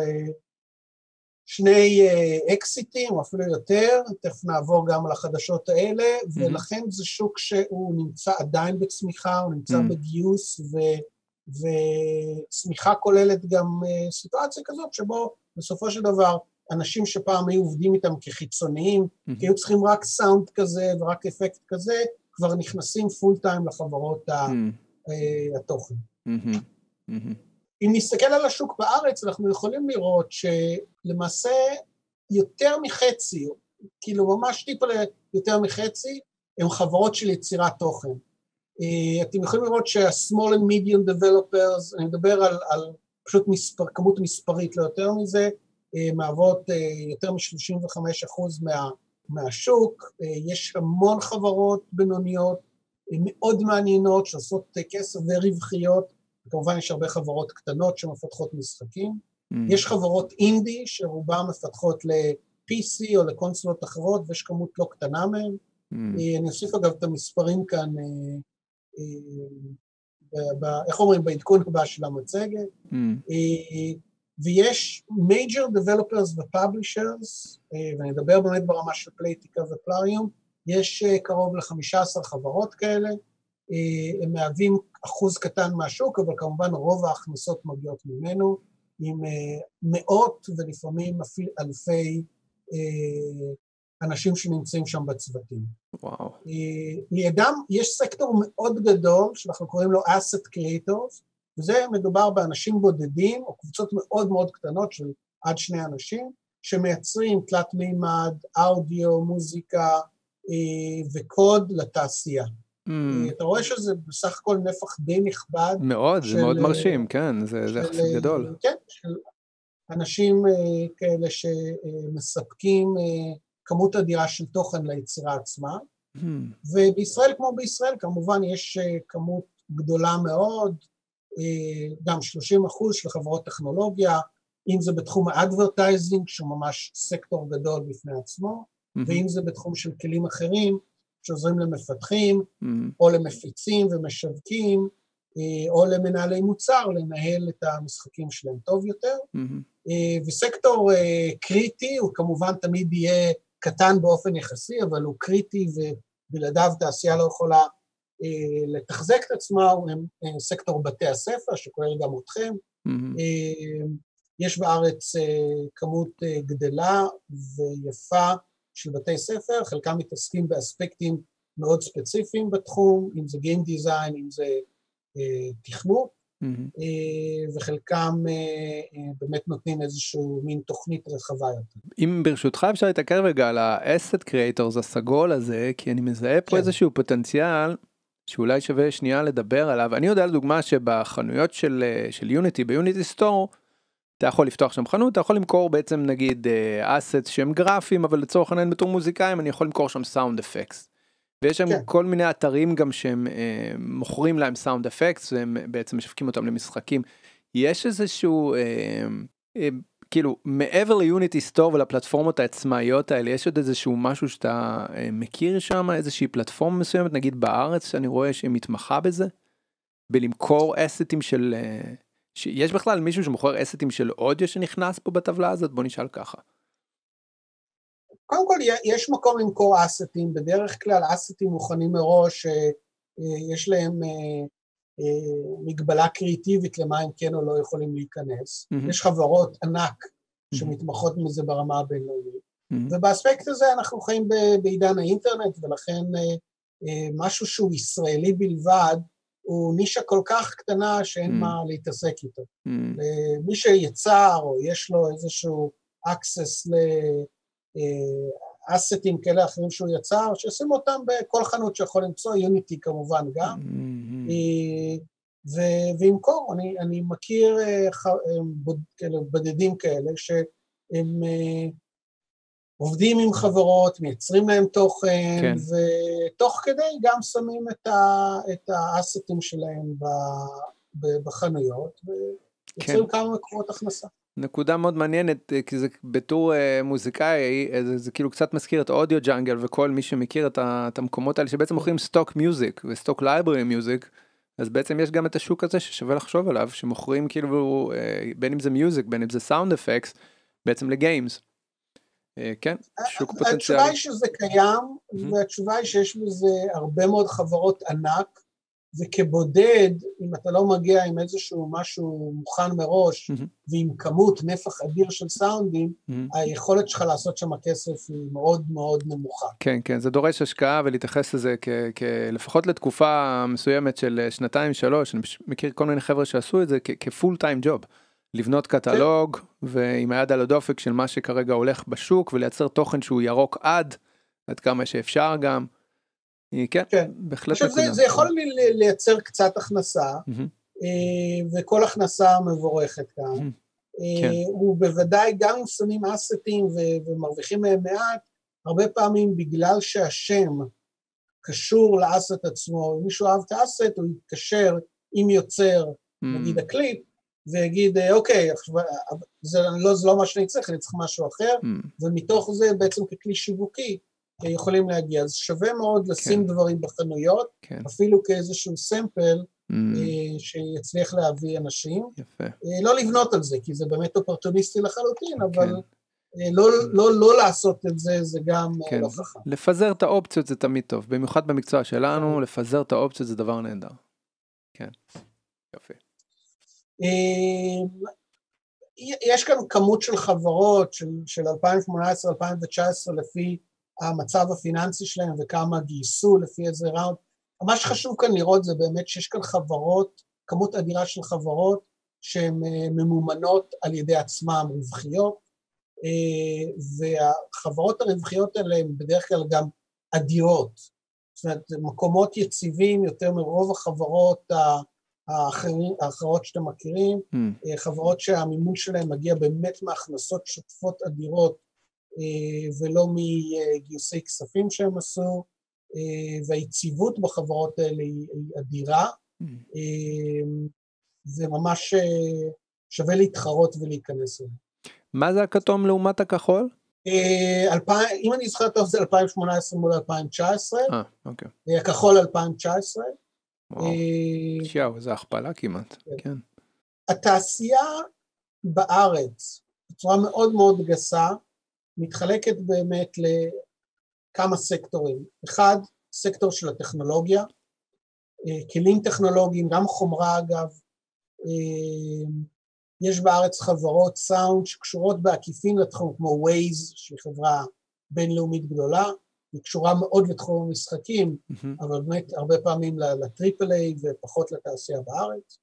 שני אקסיטים, או אפילו יותר, תכף נעבור גם על החדשות האלה, ולכן זה שוק שהוא נמצא עדיין בצמיחה, הוא נמצא בגיוס, וצמיחה כוללת גם סיטואציה כזאת, שבו בסופו של דבר, אנשים שפעם היו עובדים איתם כחיצוניים, כי היו צריכים רק סאונד כזה ורק אפקט כזה, כבר נכנסים פול טיים לחברות התוכן. אם נסתכל על השוק בארץ, אנחנו יכולים לראות שלמעשה יותר מחצי, כאילו ממש טיפה יותר מחצי, הם חברות של יצירת תוכן. אתם יכולים לראות שה-small and medium developers, אני מדבר על פשוט כמות מספרית, לא יותר מזה, מהוות יותר מ-35% מהשוק, יש המון חברות בינוניות מאוד מעניינות, שעושות כסף ורווחיות, וכמובן יש הרבה חברות קטנות שמפתחות משחקים, יש חברות אינדי שרובן מפתחות ל-PC או לקונסולות אחרות, ויש כמות לא קטנה מהן, אני אוסיף אגב את המספרים כאן, איך אומרים, בעדכון הבא של המצגת, ויש major developers ו-publishers, ואני אדבר באמת ברמה של פלייטיקה ופלאריום, יש קרוב ל-15 חברות כאלה, הם מהווים אחוז קטן מהשוק, אבל כמובן רוב ההכנסות מגיעות ממנו, עם מאות ולפעמים אפילו אלפי אנשים שנמצאים שם בצוותים. וואו. לידם יש סקטור מאוד גדול, שאנחנו קוראים לו asset creators, וזה מדובר באנשים בודדים, או קבוצות מאוד מאוד קטנות של עד 2 אנשים, שמייצרים תלת מימד, אודיו, מוזיקה וקוד לתעשייה. אתה רואה שזה בסך הכל נפח די נכבד. מאוד, זה מאוד מרשים, כן, זה יחסית גדול. כן, של אנשים כאלה שמספקים כמות אדירה של תוכן ליצירה עצמה, ובישראל כמו בישראל כמובן יש כמות גדולה מאוד, גם 30% של חברות טכנולוגיה, אם זה בתחום האדברטייזינג, שהוא ממש סקטור גדול בפני עצמו, ואם זה בתחום של כלים אחרים, שעוזרים למפתחים, או למפיצים ומשווקים, או למנהלי מוצר, לנהל את המשחקים שלהם טוב יותר. וסקטור קריטי, הוא כמובן תמיד יהיה קטן באופן יחסי, אבל הוא קריטי ובלעדיו תעשייה לא יכולה לתחזק את עצמה, הוא סקטור בתי הספר, שכולל גם אתכם. יש בארץ כמות גדלה ויפה של בתי ספר, חלקם מתעסקים באספקטים מאוד ספציפיים בתחום, אם זה Game Design, אם זה תכנות, וחלקם באמת נותנים איזשהו מין תוכנית רחבה יותר. אם ברשותך אפשר להתעכב רגע על ה-Asset Creators הסגול הזה, כי אני מזהה פה איזשהו פוטנציאל, שאולי שווה שנייה לדבר עליו. אני יודע לדוגמה שבחנויות של יוניטי, ביוניטי סטור, אתה יכול לפתוח שם חנות, אתה יכול למכור בעצם נגיד אסטס שהם גרפיים, אבל לצורך העניין בתור מוזיקאים, אני יכול למכור שם סאונד אפקטס. ויש שם כל מיני אתרים גם שהם מוכרים להם סאונד אפקטס, והם בעצם משווקים אותם למשחקים. יש איזשהו, כאילו, מעבר ליוניטי סטור ולפלטפורמות העצמאיות האלה, יש עוד איזשהו משהו שאתה מכיר שם, איזושהי פלטפורמה מסוימת, נגיד בארץ, שאני רואה שהיא מתמחה בזה, בלמכור אסטים של... יש בכלל מישהו שמוכר אסטים של אודיו שנכנס פה בטבלה הזאת? בוא נשאל ככה. קודם כל, יש מקום למכור אסטים, בדרך כלל אסטים מוכנים מראש, יש להם מגבלה קריאטיבית למה הם כן או לא יכולים להיכנס. יש חברות ענק שמתמחות מזה ברמה הבינלאומית, ובאספקט הזה אנחנו חיים בעידן האינטרנט, ולכן משהו שהוא ישראלי בלבד, הוא נישה כל כך קטנה שאין מה להתעסק איתו. מי שיצר או יש לו איזשהו access לאסטים כאלה אחרים שהוא יצר, שישימו אותם בכל חנות שיכול למצוא, יוניטי כמובן גם, וימכור. אני מכיר בודדים כאלה שהם עובדים עם חברות, מייצרים להם תוכן, ותוך כדי גם שמים את האסטים שלהם בחנויות, ויוצרים כמה מקורות הכנסה. נקודה מאוד מעניינת, כי זה בתור מוזיקאי, זה כאילו קצת מזכיר את אודיו ג'אנגל, וכל מי שמכיר את המקומות האלה, שבעצם מוכרים סטוק מיוזיק, וסטוק לייברי מיוזיק, אז בעצם יש גם את השוק הזה ששווה לחשוב עליו, שמוכרים כאילו, בין אם זה מיוזיק, בין אם זה סאונד אפקס, בעצם לגיימס. כן, שוק פוטנציאלי. התשובה היא שזה קיים, והתשובה היא שיש בזה הרבה מאוד חברות ענק, וכבודד, אם אתה לא מגיע עם איזשהו משהו מוכן מראש, ועם כמות נפח אדיר של סאונדים, היכולת שלך לעשות שם הכסף היא מאוד מאוד נמוכה. כן, כן, זה דורש השקעה, ולהתייחס לזה לפחות לתקופה מסוימת של 2-3, אני מכיר כל מיני חבר'ה שעשו את זה כפול טיים ג'וב. לבנות קטלוג, ועם היד על הדופק של מה שכרגע הולך בשוק, ולייצר תוכן שהוא ירוק עד כמה שאפשר גם. כן, בהחלט. עכשיו זה יכול לייצר קצת הכנסה, וכל הכנסה מבורכת כאן. ובוודאי גם אם שמים אסטים ומרוויחים מהם מעט, הרבה פעמים בגלל שהשם קשור לאסט עצמו, אם מישהו אהב את האסט, הוא יתקשר עם יוצר, נגיד הקליפ, ויגיד, אוקיי, זה לא מה שאני צריך, אני צריך משהו אחר, ומתוך זה בעצם ככלי שיווקי, יכולים להגיע. אז שווה מאוד לשים דברים בחנויות, אפילו כאיזשהו סמפל, שיצליח להביא אנשים. לא לבנות על זה, כי זה באמת אופורטוניסטי לחלוטין, אבל לא לעשות את זה, זה גם לא חכם. לפזר את האופציות זה תמיד טוב, במיוחד במקצוע שלנו, לפזר את האופציות זה דבר נהדר. כן, יפה. יש כאן כמות של חברות של 2018-2019 לפי המצב הפיננסי שלהם וכמה גייסו לפי איזה ראונד. מה שחשוב כאן לראות זה באמת שיש כאן חברות, כמות אדירה של חברות שהן ממומנות על ידי עצמם רווחיות, והחברות הרווחיות האלה הן בדרך כלל גם אדירות, זאת אומרת מקומות יציבים יותר מרוב החברות האחרות שאתם מכירים, חברות שהמימון שלהם מגיע באמת מהכנסות שוטפות אדירות, ולא מגיוסי כספים שהם עשו, והיציבות בחברות האלה היא אדירה, זה ממש שווה להתחרות ולהיכנס אליהם. מה זה הכתום לעומת הכחול? אם אני זוכר טוב זה 2018 מול 2019, אוקיי. הכחול 2019. שיהו, זה הכפלה כמעט, כן. התעשייה בארץ, בצורה מאוד מאוד גסה, מתחלקת באמת לכמה סקטורים. אחד, סקטור של הטכנולוגיה, כלים טכנולוגיים, גם חומרה אגב, יש בארץ חברות סאונד שקשורות בעקיפין לתחום, כמו Waze, שהיא חברה בינלאומית גדולה, היא קשורה מאוד לתחום המשחקים, אבל באמת הרבה פעמים לטריפל איי ופחות לתעשייה בארץ.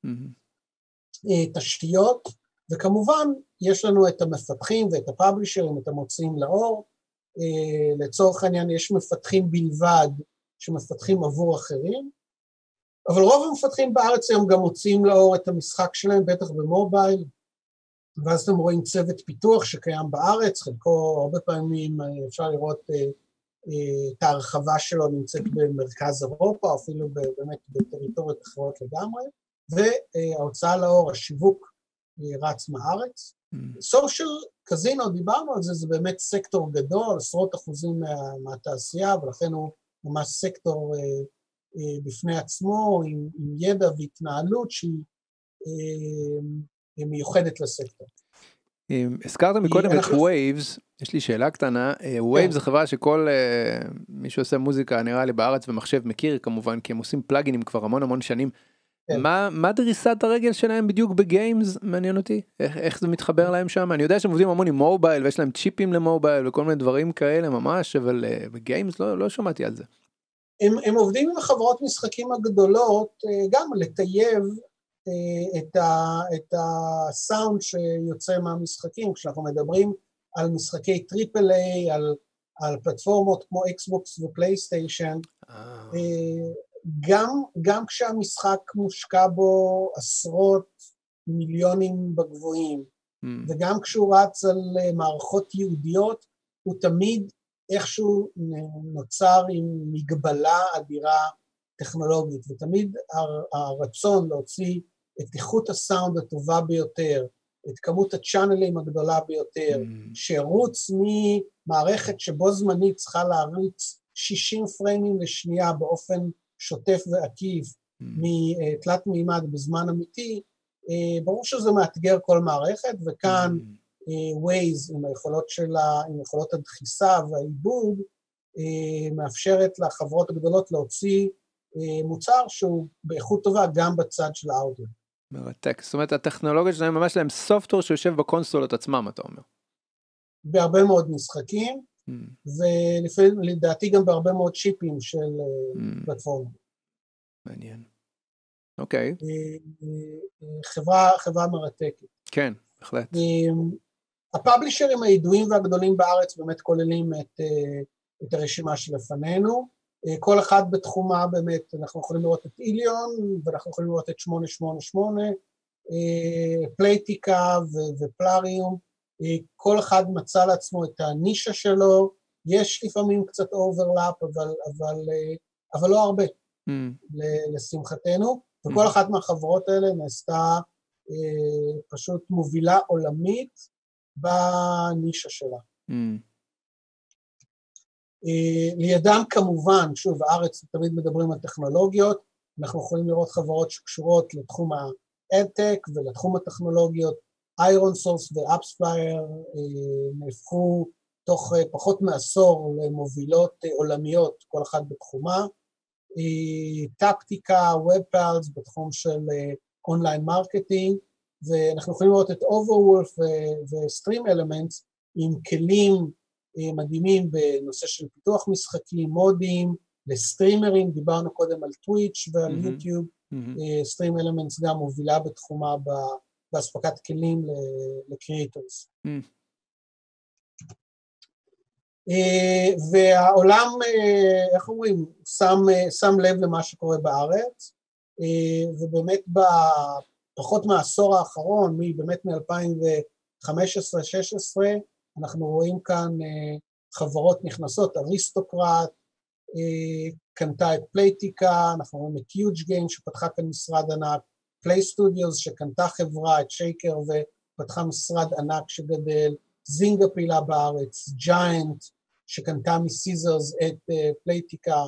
תשתיות, וכמובן יש לנו את המפתחים ואת הפאבלישרים, את המוציאים לאור, לצורך העניין יש מפתחים בלבד שמפתחים עבור אחרים, אבל רוב המפתחים בארץ היום גם מוציאים לאור את המשחק שלהם, בטח במובייל, ואז אתם רואים צוות פיתוח שקיים בארץ, חלקו הרבה פעמים אפשר לראות את ההרחבה שלו נמצאת במרכז אירופה, אפילו באמת בטריטוריות אחרות לגמרי, וההוצאה לאור, השיווק רץ מארץ. סושיאל קזינו, דיברנו על זה, זה באמת סקטור גדול, עשרות אחוזים מהתעשייה, ולכן הוא ממש סקטור בפני עצמו, עם ידע והתנהלות שהיא מיוחדת לסקטור. הזכרת מקודם את Waves, יש לי שאלה קטנה, Waves זה חברה שכל מי שעושה מוזיקה נראה לי בארץ ומחשב מכיר כמובן, כי הם עושים פלאגינים כבר המון שנים. מה דריסת הרגל שלהם בדיוק בגיימס? מעניין אותי, איך זה מתחבר להם שם? אני יודע שהם עובדים המון עם מובייל ויש להם צ'יפים למובייל וכל מיני דברים כאלה ממש, אבל בגיימס לא שמעתי על זה. הם עובדים עם החברות משחקים הגדולות, גם לטייב את הסאונד שיוצא מהמשחקים, כשאנחנו מדברים על משחקי טריפל איי, על פלטפורמות כמו אקסבוקס ופלייסטיישן, גם כשהמשחק מושקע בו עשרות מיליונים בגבוהים, וגם כשהוא רץ על מערכות יהודיות, הוא תמיד איכשהו נוצר עם מגבלה אדירה טכנולוגית, ותמיד הרצון להוציא את איכות הסאונד הטובה ביותר, את כמות הצ'אנלים הגדולה ביותר, שרוץ ממערכת שבו זמנית צריכה להריץ 60 פריימים לשנייה באופן שוטף ועקיף, מתלת מימד בזמן אמיתי, ברור שזה מאתגר כל מערכת, וכאן Waze עם היכולות שלה, עם יכולות הדחיסה והעיבוד, מאפשרת לחברות הגדולות להוציא מוצר שהוא באיכות טובה גם בצד של האודיו. מרתק, זאת אומרת הטכנולוגיה שלהם ממש להם סופטוור שיושב בקונסולות עצמם, אתה אומר. בהרבה מאוד משחקים, ולפעמים לדעתי גם בהרבה מאוד שיפים של פלטפורמה. מעניין. אוקיי. חברה מרתקת. כן, בהחלט. הפאבלישרים הידועים והגדולים בארץ באמת כוללים את הרשימה שלפנינו, כל אחד בתחומה באמת, אנחנו יכולים לראות את איליון, ואנחנו יכולים לראות את 888, פלייטיקה ופלאריום, כל אחד מצא לעצמו את הנישה שלו, יש לפעמים קצת אוברלאפ, אבל אבל לא הרבה, לשמחתנו, וכל אחת מהחברות האלה נעשתה פשוט מובילה עולמית בנישה שלה. לידם כמובן, שוב, הארץ תמיד מדברים על טכנולוגיות, אנחנו יכולים לראות חברות שקשורות לתחום ה-EdTech ולתחום הטכנולוגיות, IronSource ו-AppsFlyer נהפכו תוך פחות מעשור למובילות עולמיות, כל אחת בתחומה, טקטיקה, WebPals בתחום של אונליין מרקטינג, ואנחנו יכולים לראות את Overwolf ו-Stream Elements עם כלים מדהימים בנושא של פיתוח משחקים, מודים, לסטרימרים, דיברנו קודם על טוויץ' ועל יוטיוב, Stream Elements גם מובילה בתחומה בהספקת כלים לקריאטורס. והעולם, איך אומרים, שם לב למה שקורה בארץ, ובאמת בפחות מהעשור האחרון, באמת מ-2015-16, אנחנו רואים כאן חברות נכנסות, אריסטוקרט, קנתה את פלייטיקה, אנחנו רואים את Huge Game שפתחה כאן משרד ענק, פליי סטודיוס שקנתה חברה, את שייקר ופתחה משרד ענק שגדל, זינגה פעילה בארץ, ג'יינט שקנתה מסיזרס את פלייטיקה,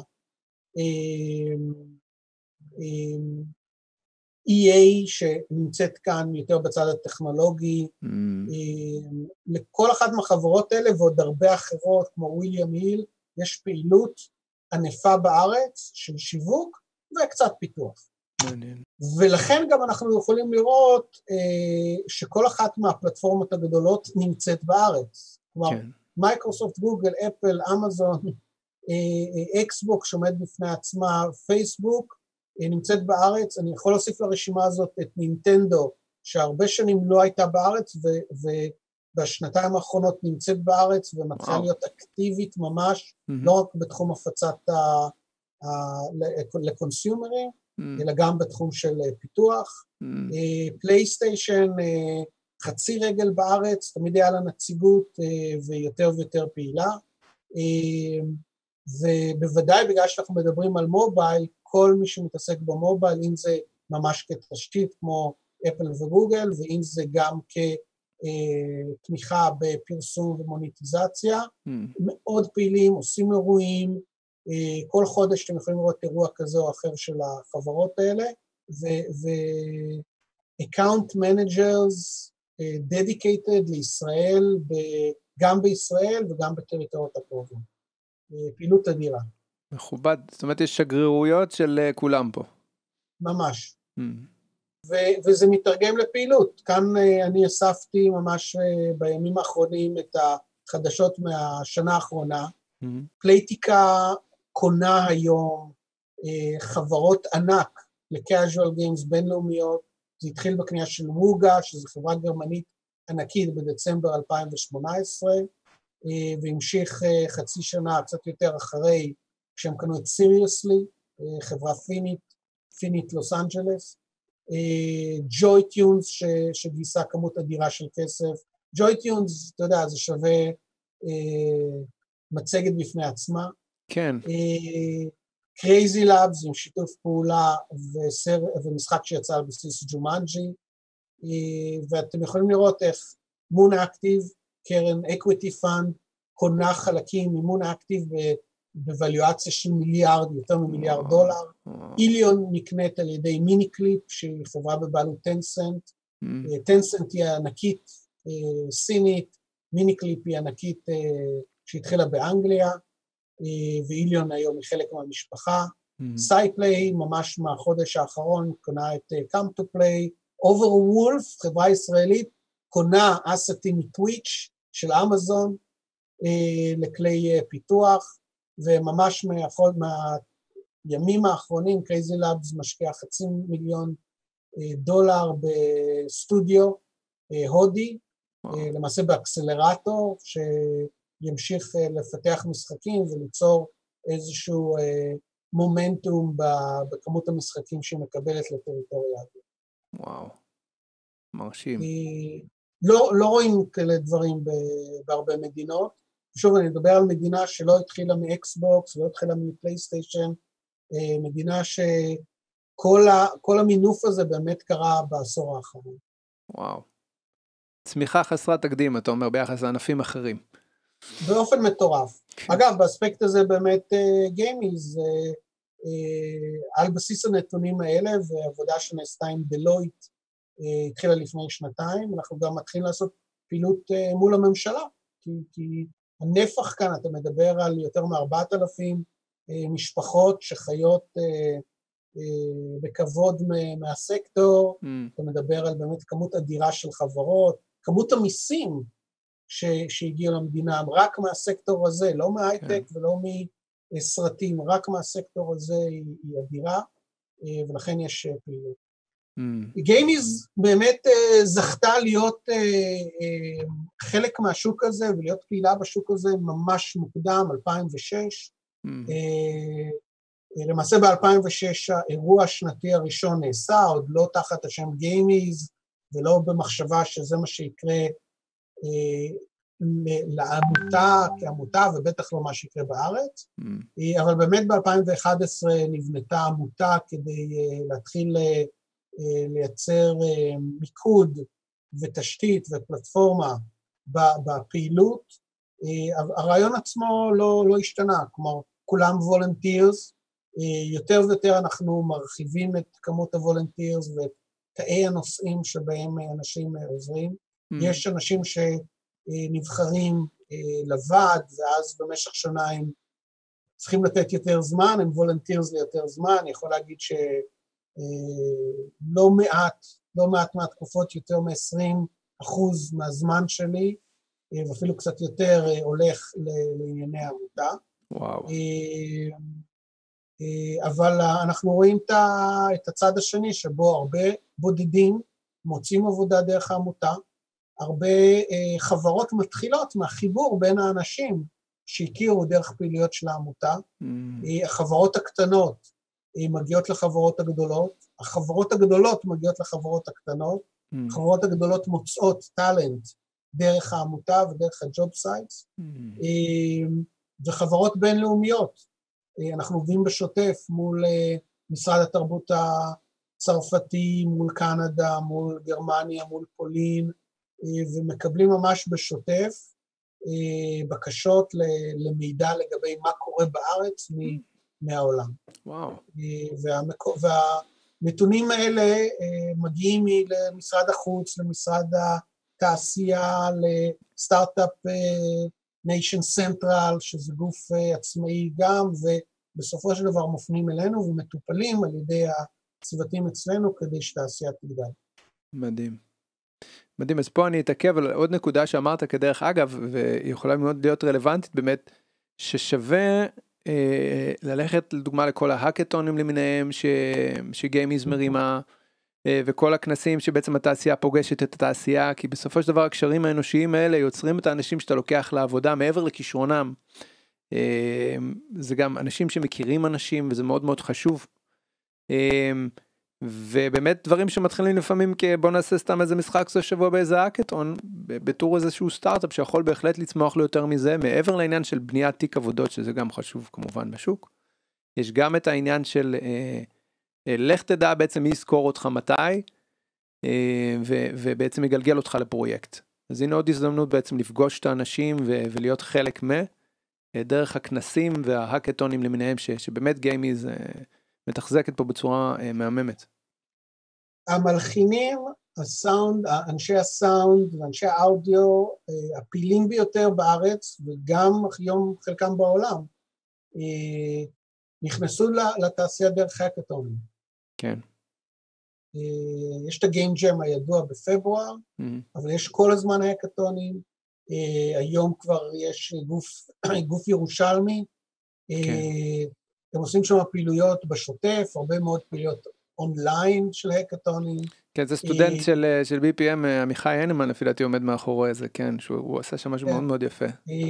EA שנמצאת כאן יותר בצד הטכנולוגי, לכל אחת מהחברות האלה ועוד הרבה אחרות כמו וויליאם היל, יש פעילות ענפה בארץ של שיווק וקצת פיתוח. ולכן גם אנחנו יכולים לראות שכל אחת מהפלטפורמות הגדולות נמצאת בארץ. כלומר, מייקרוסופט, גוגל, אפל, אמזון, אקסבוקס שעומד בפני עצמה, פייסבוק, נמצאת בארץ. אני יכול להוסיף לרשימה הזאת את נינטנדו, שהרבה שנים לא הייתה בארץ, ובשנתיים האחרונות נמצאת בארץ, ומתחילה להיות אקטיבית ממש, לא רק בתחום הפצת לקונסיומרים, אלא גם בתחום של פיתוח. פלייסטיישן, חצי רגל בארץ, תמיד היה לה נציגות ויותר ויותר פעילה, ובוודאי בגלל שאנחנו מדברים על מובייל, כל מי שמתעסק במובייל, אם זה ממש כתשתית כמו אפל וגוגל, ואם זה גם כתמיכה בפרסום ומוניטיזציה, מאוד פעילים, עושים אירועים, כל חודש אתם יכולים לראות אירוע כזה או אחר של החברות האלה, ו-account managers dedicated לישראל, גם בישראל וגם בטריטוריות הקרובות. פעילות אדירה. מכובד, זאת אומרת יש שגרירויות של כולם פה. ממש. וזה מתרגם לפעילות. כאן אני אספתי ממש בימים האחרונים את החדשות מהשנה האחרונה. פלייטיקה קונה היום חברות ענק ל-casual games בינלאומיות. זה התחיל בקנייה של ווגה, שזו חברה גרמנית ענקית בדצמבר 2018, והמשיך חצי שנה, קצת יותר אחרי, כשהם קנו את סיריוסלי, חברה פינית לוס אנג'לס, ג'וי טיונס שגייסה כמות אדירה של כסף, ג'וי טיונס, אתה יודע, זה שווה מצגת בפני עצמה. כן. קרייזי לאבס עם שיתוף פעולה ומשחק שיצא על בסיס ג'ומנג'י, ואתם יכולים לראות איך מון אקטיב, קרן אקוויטי פאנד, קונה חלקים ממון אקטיב בוואליואציה של מיליארד, יותר ממיליארד דולר. איליון נקנית על ידי מיני קליפ, שהיא חברה בבעלות טנסנט. טנסנט היא ענקית סינית, מיני קליפ היא ענקית שהתחילה באנגליה, ואיליון היום היא חלק מהמשפחה. סייפליי, ממש מהחודש האחרון, קונה את Come to Play. Overwolf, חברה ישראלית, קונה אסטים מטוויץ' של אמזון לכלי פיתוח, וממש מהימים האחרונים, קרייזי לאבס משקיע $500,000 בסטודיו הודי, למעשה באקסלרטור, שימשיך לפתח משחקים וליצור איזשהו מומנטום בכמות המשחקים שהיא מקבלת לטריטוריה. וואו, מרשים. לא רואים כאלה דברים בהרבה מדינות. שוב, אני מדבר על מדינה שלא התחילה מאקסבוקס, לא התחילה מפלייסטיישן, מדינה שכל המינוף הזה באמת קרה בעשור האחרון. וואו. צמיחה חסרת תקדים, אתה אומר, ביחס לענפים אחרים. באופן מטורף. אגב, באספקט הזה באמת גיימיז, על בסיס הנתונים האלה, ועבודה שנעשתה עם דלויט, התחילה לפני שנתיים, אנחנו גם מתחילים לעשות פעילות מול הממשלה, כי הנפח כאן, אתה מדבר על יותר מ-4,000 משפחות שחיות בכבוד מהסקטור, אתה מדבר על באמת כמות אדירה של חברות, כמות המיסים שהגיעו למדינה, רק מהסקטור הזה, לא מההייטק ולא מסרטים, רק מהסקטור הזה היא אדירה, ולכן יש פעילות. גיימיז באמת זכתה להיות חלק מהשוק הזה, ולהיות פעילה בשוק הזה ממש מוקדם, 2006. למעשה ב-2006 האירוע השנתי הראשון נעשה, עוד לא תחת השם גיימיז, ולא במחשבה שזה מה שיקרה לעמותה כעמותה, ובטח לא מה שיקרה בארץ. אבל באמת ב-2011 נבנתה עמותה כדי להתחיל לייצר מיקוד ותשתית ופלטפורמה בפעילות. הרעיון עצמו לא השתנה, כלומר, כולם וולנטירס, יותר ויותר אנחנו מרחיבים את כמות הוולנטירס ואת תאי הנושאים שבהם אנשים עוזרים. יש אנשים שנבחרים לוועד, ואז במשך שנה הם צריכים לתת יותר זמן, הם וולנטירס ליותר זמן, אני יכול להגיד שלא מעט מהתקופות, יותר מ-20% מהזמן שלי, ואפילו קצת יותר הולך לענייני העמותה. וואו. אבל אנחנו רואים את הצד השני, שבו הרבה בודדים מוצאים עבודה דרך העמותה, הרבה חברות מתחילות מהחיבור בין האנשים שהכירו דרך פעילויות של העמותה, החברות הקטנות מגיעות לחברות הגדולות, החברות הגדולות מגיעות לחברות הקטנות, החברות הגדולות מוצאות טלנט דרך העמותה ודרך הג'וב סייטס, וחברות בינלאומיות, אנחנו עובדים בשוטף מול משרד התרבות הצרפתי, מול קנדה, מול גרמניה, מול פולין, ומקבלים ממש בשוטף בקשות למידע לגבי מה קורה בארץ מהעולם. וואו. והנתונים האלה מגיעים למשרד החוץ, למשרד התעשייה, לסטארט-אפ ניישן סנטרל, שזה גוף עצמאי גם, ובסופו של דבר מופנים אלינו ומטופלים על ידי הצוותים אצלנו כדי שתעשייה תגדל. מדהים. מדהים, אז פה אני אתעכב על עוד נקודה שאמרת כדרך אגב, ויכולה מאוד להיות רלוונטית באמת, ששווה ללכת לדוגמה לכל ההאקתונים למיניהם, שגיימיז מרימה, וכל הכנסים שבעצם התעשייה פוגשת את התעשייה, כי בסופו של דבר הקשרים האנושיים האלה יוצרים את האנשים שאתה לוקח לעבודה מעבר לכישרונם. זה גם אנשים שמכירים אנשים, וזה מאוד מאוד חשוב. ובאמת דברים שמתחילים לפעמים בוא נעשה סתם איזה משחק סוף שבוע באיזה האקתון, בתור איזשהו סטארט-אפ שיכול בהחלט לצמוח לו יותר מזה, מעבר לעניין של בניית תיק עבודות, שזה גם חשוב כמובן בשוק. יש גם את העניין של לך תדע בעצם מי יזכור אותך מתי, ובעצם יגלגל אותך לפרויקט. אז הנה עוד הזדמנות בעצם לפגוש את האנשים ולהיות חלק דרך הכנסים וההאקתונים למיניהם, שבאמת גיימיז מתחזקת פה בצורה מהממת. המלחינים, הסאונד, אנשי הסאונד ואנשי האודיו, הפעילים ביותר בארץ, וגם היום חלקם בעולם, נכנסו לתעשייה דרך האקתונים. כן. יש את הגיים ג'ם הידוע בפברואר, אבל יש כל הזמן האקתונים, היום כבר יש גוף ירושלמי, הם עושים שם פעילויות בשוטף, הרבה מאוד פעילויות אונליין של האקתונים. כן, זה סטודנט של BPM, עמיחי הנמן, לפי דעתי עומד מאחורי זה, כן, שהוא עשה שם משהו מאוד מאוד יפה.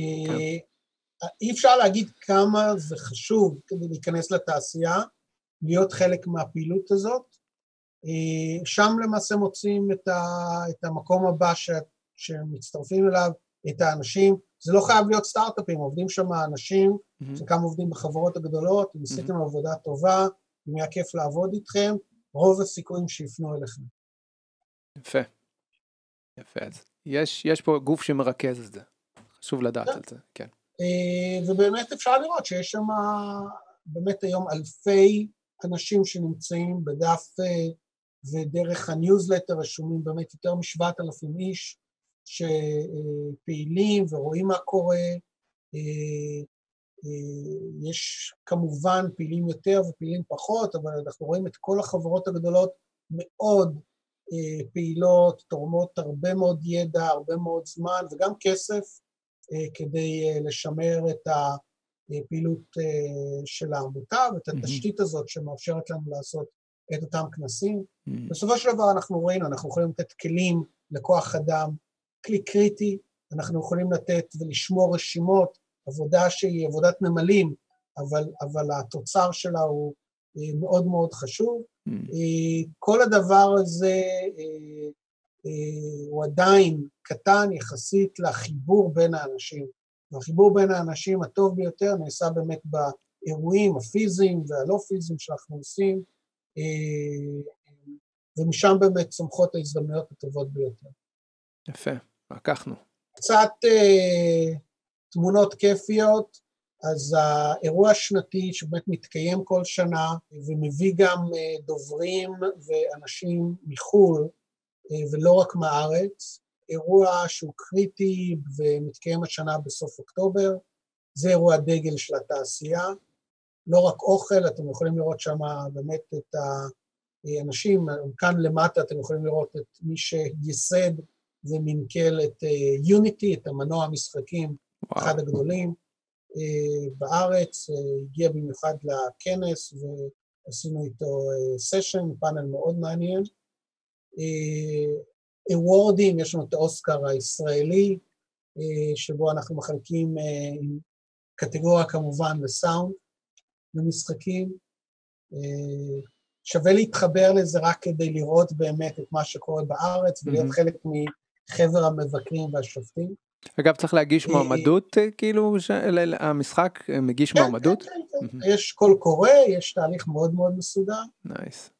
אי אפשר להגיד כמה זה חשוב כדי להיכנס לתעשייה, להיות חלק מהפעילות הזאת. שם למעשה מוצאים את המקום הבא שמצטרפים אליו, את האנשים. זה לא חייב להיות סטארט-אפים, עובדים שם אנשים, חלקם עובדים בחברות הגדולות, אם עשיתם עבודה טובה, אם היה כיף לעבוד איתכם, רוב הסיכויים שיפנו אליכם. יפה. יפה. אז יש פה גוף שמרכז את זה. חשוב לדעת על זה, כן. ובאמת אפשר לראות שיש שם באמת היום אלפי אנשים שנמצאים בדף ודרך הניוזלטר רשומים באמת יותר מ7,000 איש שפעילים ורואים מה קורה. יש כמובן פעילים יותר ופעילים פחות, אבל אנחנו רואים את כל החברות הגדולות מאוד פעילות, תורמות הרבה מאוד ידע, הרבה מאוד זמן וגם כסף כדי לשמר את הפעילות של העמותה ואת התשתית הזאת שמאפשרת לנו לעשות את אותם כנסים. בסופו של דבר אנחנו רואים, אנחנו יכולים לתת כלים לכוח אדם, כלי קריטי, אנחנו יכולים לתת ולשמור רשימות, עבודה שהיא עבודת נמלים, אבל התוצר שלה הוא מאוד מאוד חשוב. כל הדבר הזה הוא עדיין קטן יחסית לחיבור בין האנשים. והחיבור בין האנשים הטוב ביותר נעשה באמת באירועים הפיזיים והלא פיזיים שאנחנו עושים, ומשם באמת צומחות ההזדמנויות הטובות ביותר. יפה, לקחנו. קצת תמונות כיפיות, אז האירוע השנתי שבאמת מתקיים כל שנה, ומביא גם דוברים ואנשים מחול, ולא רק מהארץ, אירוע שהוא קריטי ומתקיים השנה בסוף אוקטובר, זה אירוע דגל של התעשייה, לא רק אוכל, אתם יכולים לראות שם באמת את האנשים, כאן למטה אתם יכולים לראות את מי שייסד ומנכ"ל את יוניטי, את המנוע המשחקים, אחד הגדולים בארץ, הגיע במיוחד לכנס ועשינו איתו סשן, פאנל מאוד מעניין. אוורדים, יש לנו את האוסקר הישראלי, שבו אנחנו מחלקים קטגוריה כמובן לסאונד ומשחקים. שווה להתחבר לזה רק כדי לראות באמת את מה שקורה בארץ, ולהיות חלק מחבר המבקרים והשופטים. אגב, צריך להגיש מועמדות, כאילו, המשחק מגיש מועמדות? כן. יש קול קורא, יש תהליך מאוד מאוד מסודר. נייס.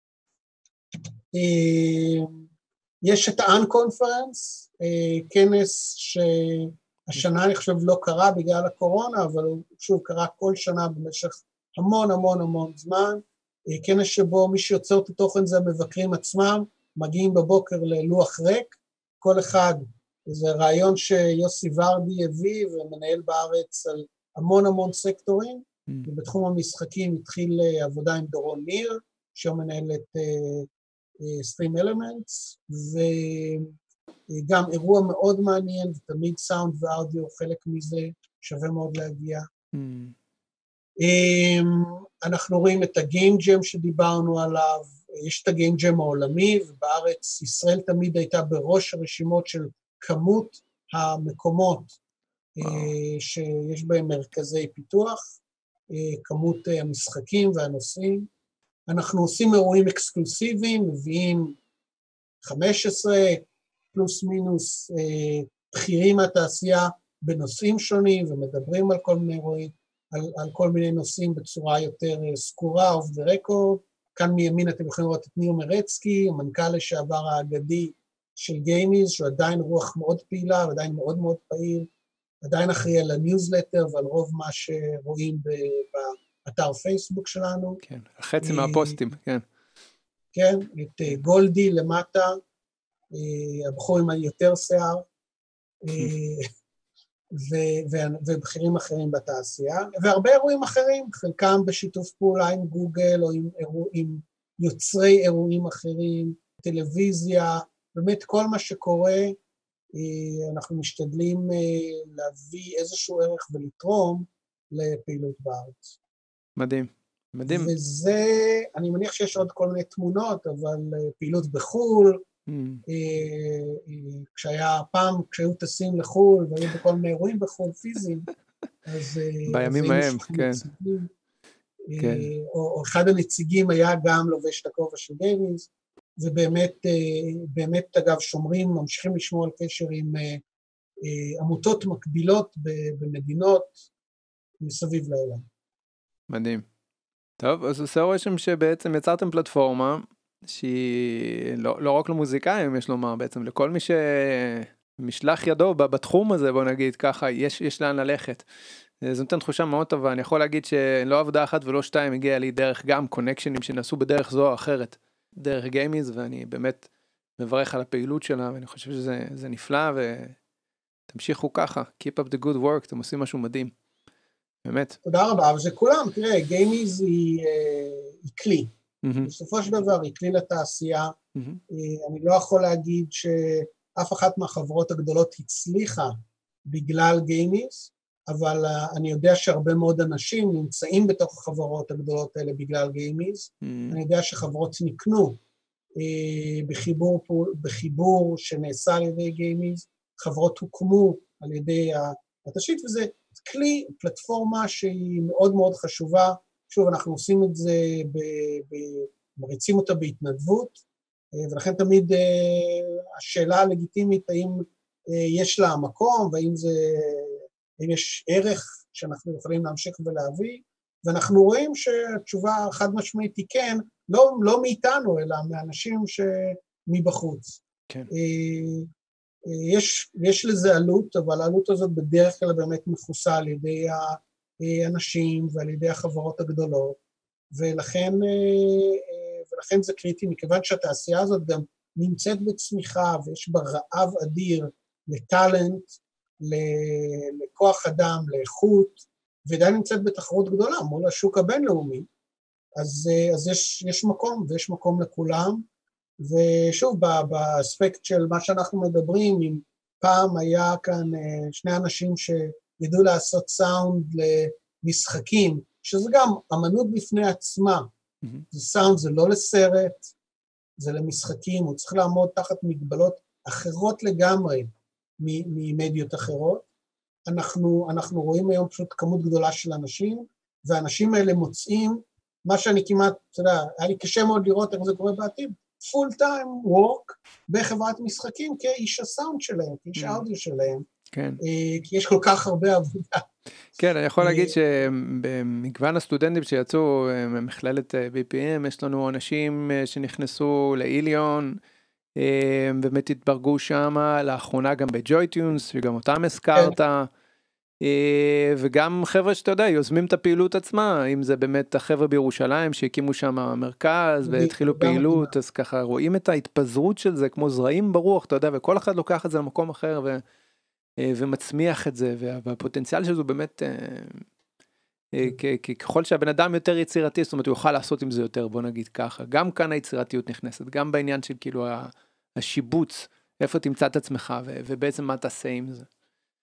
יש את ה-Unconference, כנס שהשנה אני חושב לא קרה בגלל הקורונה, אבל הוא שוב קרה כל שנה במשך המון המון המון זמן, כנס שבו מי שיוצר את התוכן זה המבקרים עצמם, מגיעים בבוקר ללוח ריק, כל אחד, זה רעיון שיוסי ורדי הביא ומנהל בארץ על המון המון סקטורים, ובתחום המשחקים התחיל עבודה עם דורון ניר, שהוא מנהל את Stream Elements, וגם אירוע מאוד מעניין, ותמיד סאונד ואודיו חלק מזה, שווה מאוד להגיע. אנחנו רואים את הגיים ג'ם שדיברנו עליו, יש את הגיים ג'ם העולמי, ובארץ ישראל תמיד הייתה בראש הרשימות של כמות המקומות שיש בהם מרכזי פיתוח, כמות המשחקים והנושאים. אנחנו עושים אירועים אקסקלוסיביים, מביאים 15 פלוס מינוס בכירים מהתעשייה בנושאים שונים, ומדברים על כל מיני אירועים, על כל מיני נושאים בצורה יותר סקורה, אוף דה רקורד. כאן מימין אתם יכולים לראות את ניר מרצקי, המנכ"ל לשעבר האגדי של גיימיז, שהוא עדיין רוח מאוד פעילה, ועדיין מאוד מאוד פעיל, עדיין אחראי על הניוזלטר ועל רוב מה שרואים באתר פייסבוק שלנו. כן, חצי מהפוסטים, כן. כן, את גולדי למטה, הבחור עם היותר שיער, ובכירים אחרים בתעשייה, והרבה אירועים אחרים, חלקם בשיתוף פעולה עם גוגל, או עם יוצרי אירועים אחרים, טלוויזיה, באמת כל מה שקורה, אנחנו משתדלים להביא איזשהו ערך ולתרום לפעילות בארץ. מדהים, מדהים. וזה, אני מניח שיש עוד כל מיני תמונות, אבל פעילות בחול, כשהיו טסים לחול, והיו בכל מיני אירועים בחול פיזיים, אז בימים ההם, כן. או אחד הנציגים היה גם לובש את הכובע של גיימיז, ובאמת, אגב, ממשיכים לשמור על קשר עם עמותות מקבילות במדינות מסביב לעולם. מדהים. טוב, אז עושה רושם שבעצם יצרתם פלטפורמה שהיא לא רק למוזיקאים, יש לומר, בעצם לכל מי שמשלח ידו בתחום הזה, בוא נגיד ככה, יש לאן ללכת. זה נותן תחושה מאוד טובה. אני יכול להגיד שלא עבודה אחת ולא שתיים הגיעה לי דרך גם קונקשנים שנעשו בדרך זו או אחרת, דרך גיימיז, ואני באמת מברך על הפעילות שלה, ואני חושב שזה נפלא, ותמשיכו ככה, keep up the good work, אתם עושים משהו מדהים. באמת. תודה רבה, אבל זה כולם, תראה, גיימיז היא כלי. בסופו של דבר היא כלי לתעשייה. אני לא יכול להגיד שאף אחת מהחברות הגדולות הצליחה בגלל גיימיז, אבל אני יודע שהרבה מאוד אנשים נמצאים בתוך החברות הגדולות האלה בגלל גיימיז. אני יודע שחברות נקנו בחיבור שנעשה על ידי גיימיז, חברות הוקמו על ידי התשתית, וזה כלי, פלטפורמה שהיא מאוד מאוד חשובה. שוב, אנחנו עושים את זה, מריצים אותה בהתנדבות, ולכן תמיד השאלה הלגיטימית, האם יש לה מקום, והאם יש ערך שאנחנו יכולים להמשיך ולהביא, ואנחנו רואים שהתשובה חד משמעית היא כן, לא מאיתנו, אלא מאנשים שמבחוץ. כן. יש לזה עלות, אבל העלות הזאת בדרך כלל באמת מכוסה על ידי האנשים ועל ידי החברות הגדולות, ולכן זה קריטי, מכיוון שהתעשייה הזאת גם נמצאת בצמיחה, ויש בה רעב אדיר לטלנט, לכוח אדם, לאיכות, ועדיין נמצאת בתחרות גדולה מול השוק הבינלאומי, אז יש מקום, ויש מקום לכולם, ושוב, באספקט של מה שאנחנו מדברים, אם פעם היה כאן שני אנשים שידעו לעשות סאונד למשחקים, שזה גם אמנות בפני עצמה, זה סאונד, זה לא לסרט, זה למשחקים, הוא צריך לעמוד תחת מגבלות אחרות לגמרי ממדיות אחרות. אנחנו רואים היום פשוט כמות גדולה של אנשים, והאנשים האלה מוצאים, מה שאני כמעט, אתה יודע, היה לי קשה מאוד לראות איך זה קורה בעתיד, full time work בחברת משחקים כאיש הסאונד שלהם, כאיש האודיו שלהם, כן. כי יש כל כך הרבה עבודה. כן, אני יכול להגיד שבמגוון הסטודנטים שיצאו ממכללת BPM, יש לנו אנשים שנכנסו לאיליון, באמת התברגו שם, לאחרונה גם בג'וי-טיונס, שגם אותם הזכרת, וגם חבר'ה שאתה יודע, יוזמים את הפעילות עצמה, אם זה באמת החבר'ה בירושלים שהקימו שם מרכז והתחילו פעילות, אז ככה רואים את ההתפזרות של זה כמו זרעים ברוח, אתה יודע, וכל אחד לוקח את זה למקום אחר ומצמיח את זה, והפוטנציאל של זה באמת, ככל שהבן אדם יותר יצירתי, זאת אומרת הוא יוכל לעשות עם זה יותר, בוא נגיד ככה, גם כאן היצירתיות נכנסת, גם בעניין של כאילו השיבוץ, איפה תמצא את עצמך, ובעצם מה תעשה עם זה.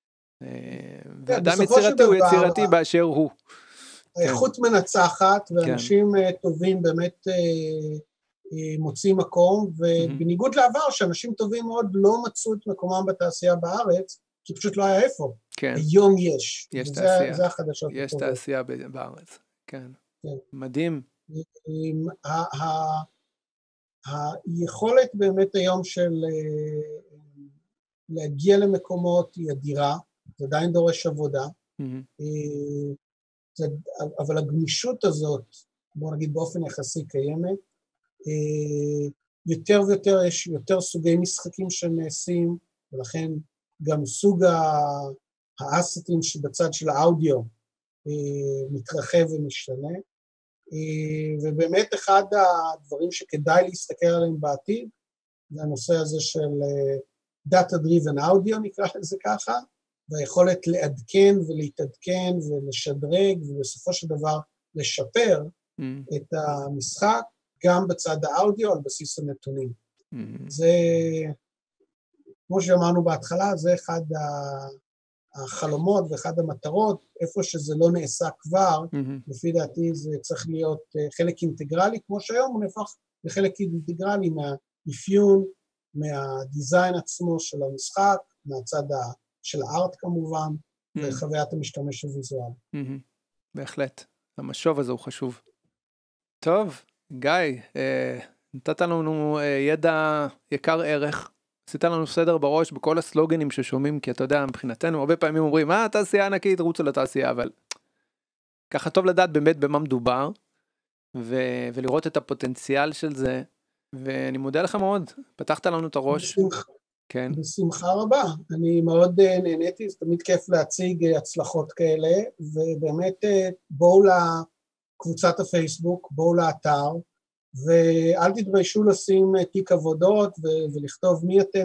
ואדם יצירתי הוא יצירתי באשר הוא. האיכות מנצחת, ואנשים טובים באמת מוצאים מקום, ובניגוד לעבר שאנשים טובים מאוד לא מצאו את מקומם בתעשייה בארץ, כי פשוט לא היה איפה. היום יש. יש תעשייה. זה החדשות. יש תעשייה בארץ. כן. מדהים. היכולת באמת היום של להגיע למקומות היא אדירה, זה עדיין דורש עבודה, אבל הגמישות הזאת, בוא נגיד באופן יחסי קיימת, יותר ויותר יש יותר סוגי משחקים שנעשים, ולכן גם סוג האסטים שבצד של האודיו מתרחב ומשתנה, ובאמת אחד הדברים שכדאי להסתכל עליהם בעתיד, זה הנושא הזה של Data Driven Audio, נקרא לזה ככה, והיכולת לעדכן ולהתעדכן ולשדרג, ובסופו של דבר לשפר את המשחק, גם בצד האודיו על בסיס הנתונים. זה, כמו שאמרנו בהתחלה, זה אחד החלומות ואחד המטרות, איפה שזה לא נעשה כבר, לפי דעתי זה צריך להיות חלק אינטגרלי, כמו שהיום הוא נהפך לחלק אינטגרלי מהאפיון, מהדיזיין עצמו של המשחק, מהצד של הארט כמובן, וחוויית המשתמש הוויזואלי. בהחלט, המשוב הזה הוא חשוב. טוב, גיא, נתת לנו ידע יקר ערך, עשית לנו סדר בראש בכל הסלוגנים ששומעים, כי אתה יודע, מבחינתנו, הרבה פעמים אומרים, תעשייה ענקית, רוצו לתעשייה, אבל ככה טוב לדעת באמת במה מדובר, ולראות את הפוטנציאל של זה, ואני מודה לך מאוד, פתחת לנו את הראש. כן. בשמחה רבה, אני מאוד נהניתי, זה תמיד כיף להציג הצלחות כאלה, ובאמת בואו לקבוצת הפייסבוק, בואו לאתר, ואל תתביישו לשים תיק עבודות ולכתוב מי אתם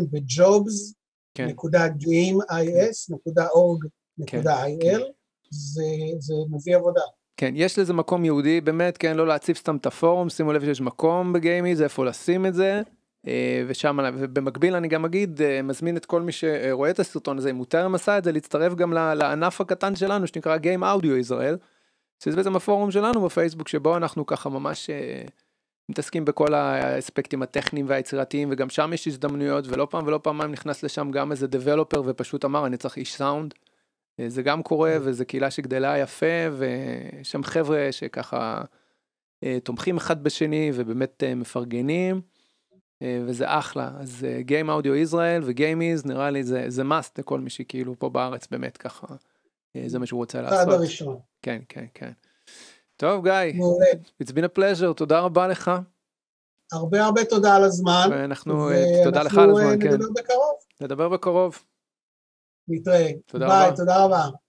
bjobs.gameis.org.il, זה מביא עבודה. כן, יש לזה מקום יהודי, באמת, כן, לא להציב סתם את הפורום, שימו לב שיש מקום בגיימי, זה איפה לשים את זה, ושם, ובמקביל אני גם אגיד, מזמין את כל מי שרואה את הסרטון הזה, אם הוא טרם עשה את זה, להצטרף גם לענף הקטן שלנו, שנקרא Game Audio Israel, שזה בעצם הפורום שלנו בפייסבוק, שבו אנחנו ככה ממש מתעסקים בכל האספקטים הטכניים והיצירתיים, וגם שם יש הזדמנויות, ולא פעם ולא פעמיים נכנס לשם גם איזה דבלופר, ופשוט אמר, אני צריך איש סאונד, זה גם קורה, וזו קהילה שגדלה יפה, ושם חבר'ה שככה תומכים אחד בשני, ובאמת מפרגנים, וזה אחלה. אז Game Audio Israel ו-Gamies, נראה לי זה must לכל מי שכאילו פה בארץ, באמת ככה, זה מה שהוא רוצה לעשות. צעד הראשון. כן, כן, כן. טוב, גיא, it's been a pleasure, תודה רבה לך. הרבה תודה על הזמן. ואנחנו, תודה לך על הזמן, כן. נדבר בקרוב. נדבר בקרוב. נתראה. ביי, תודה רבה.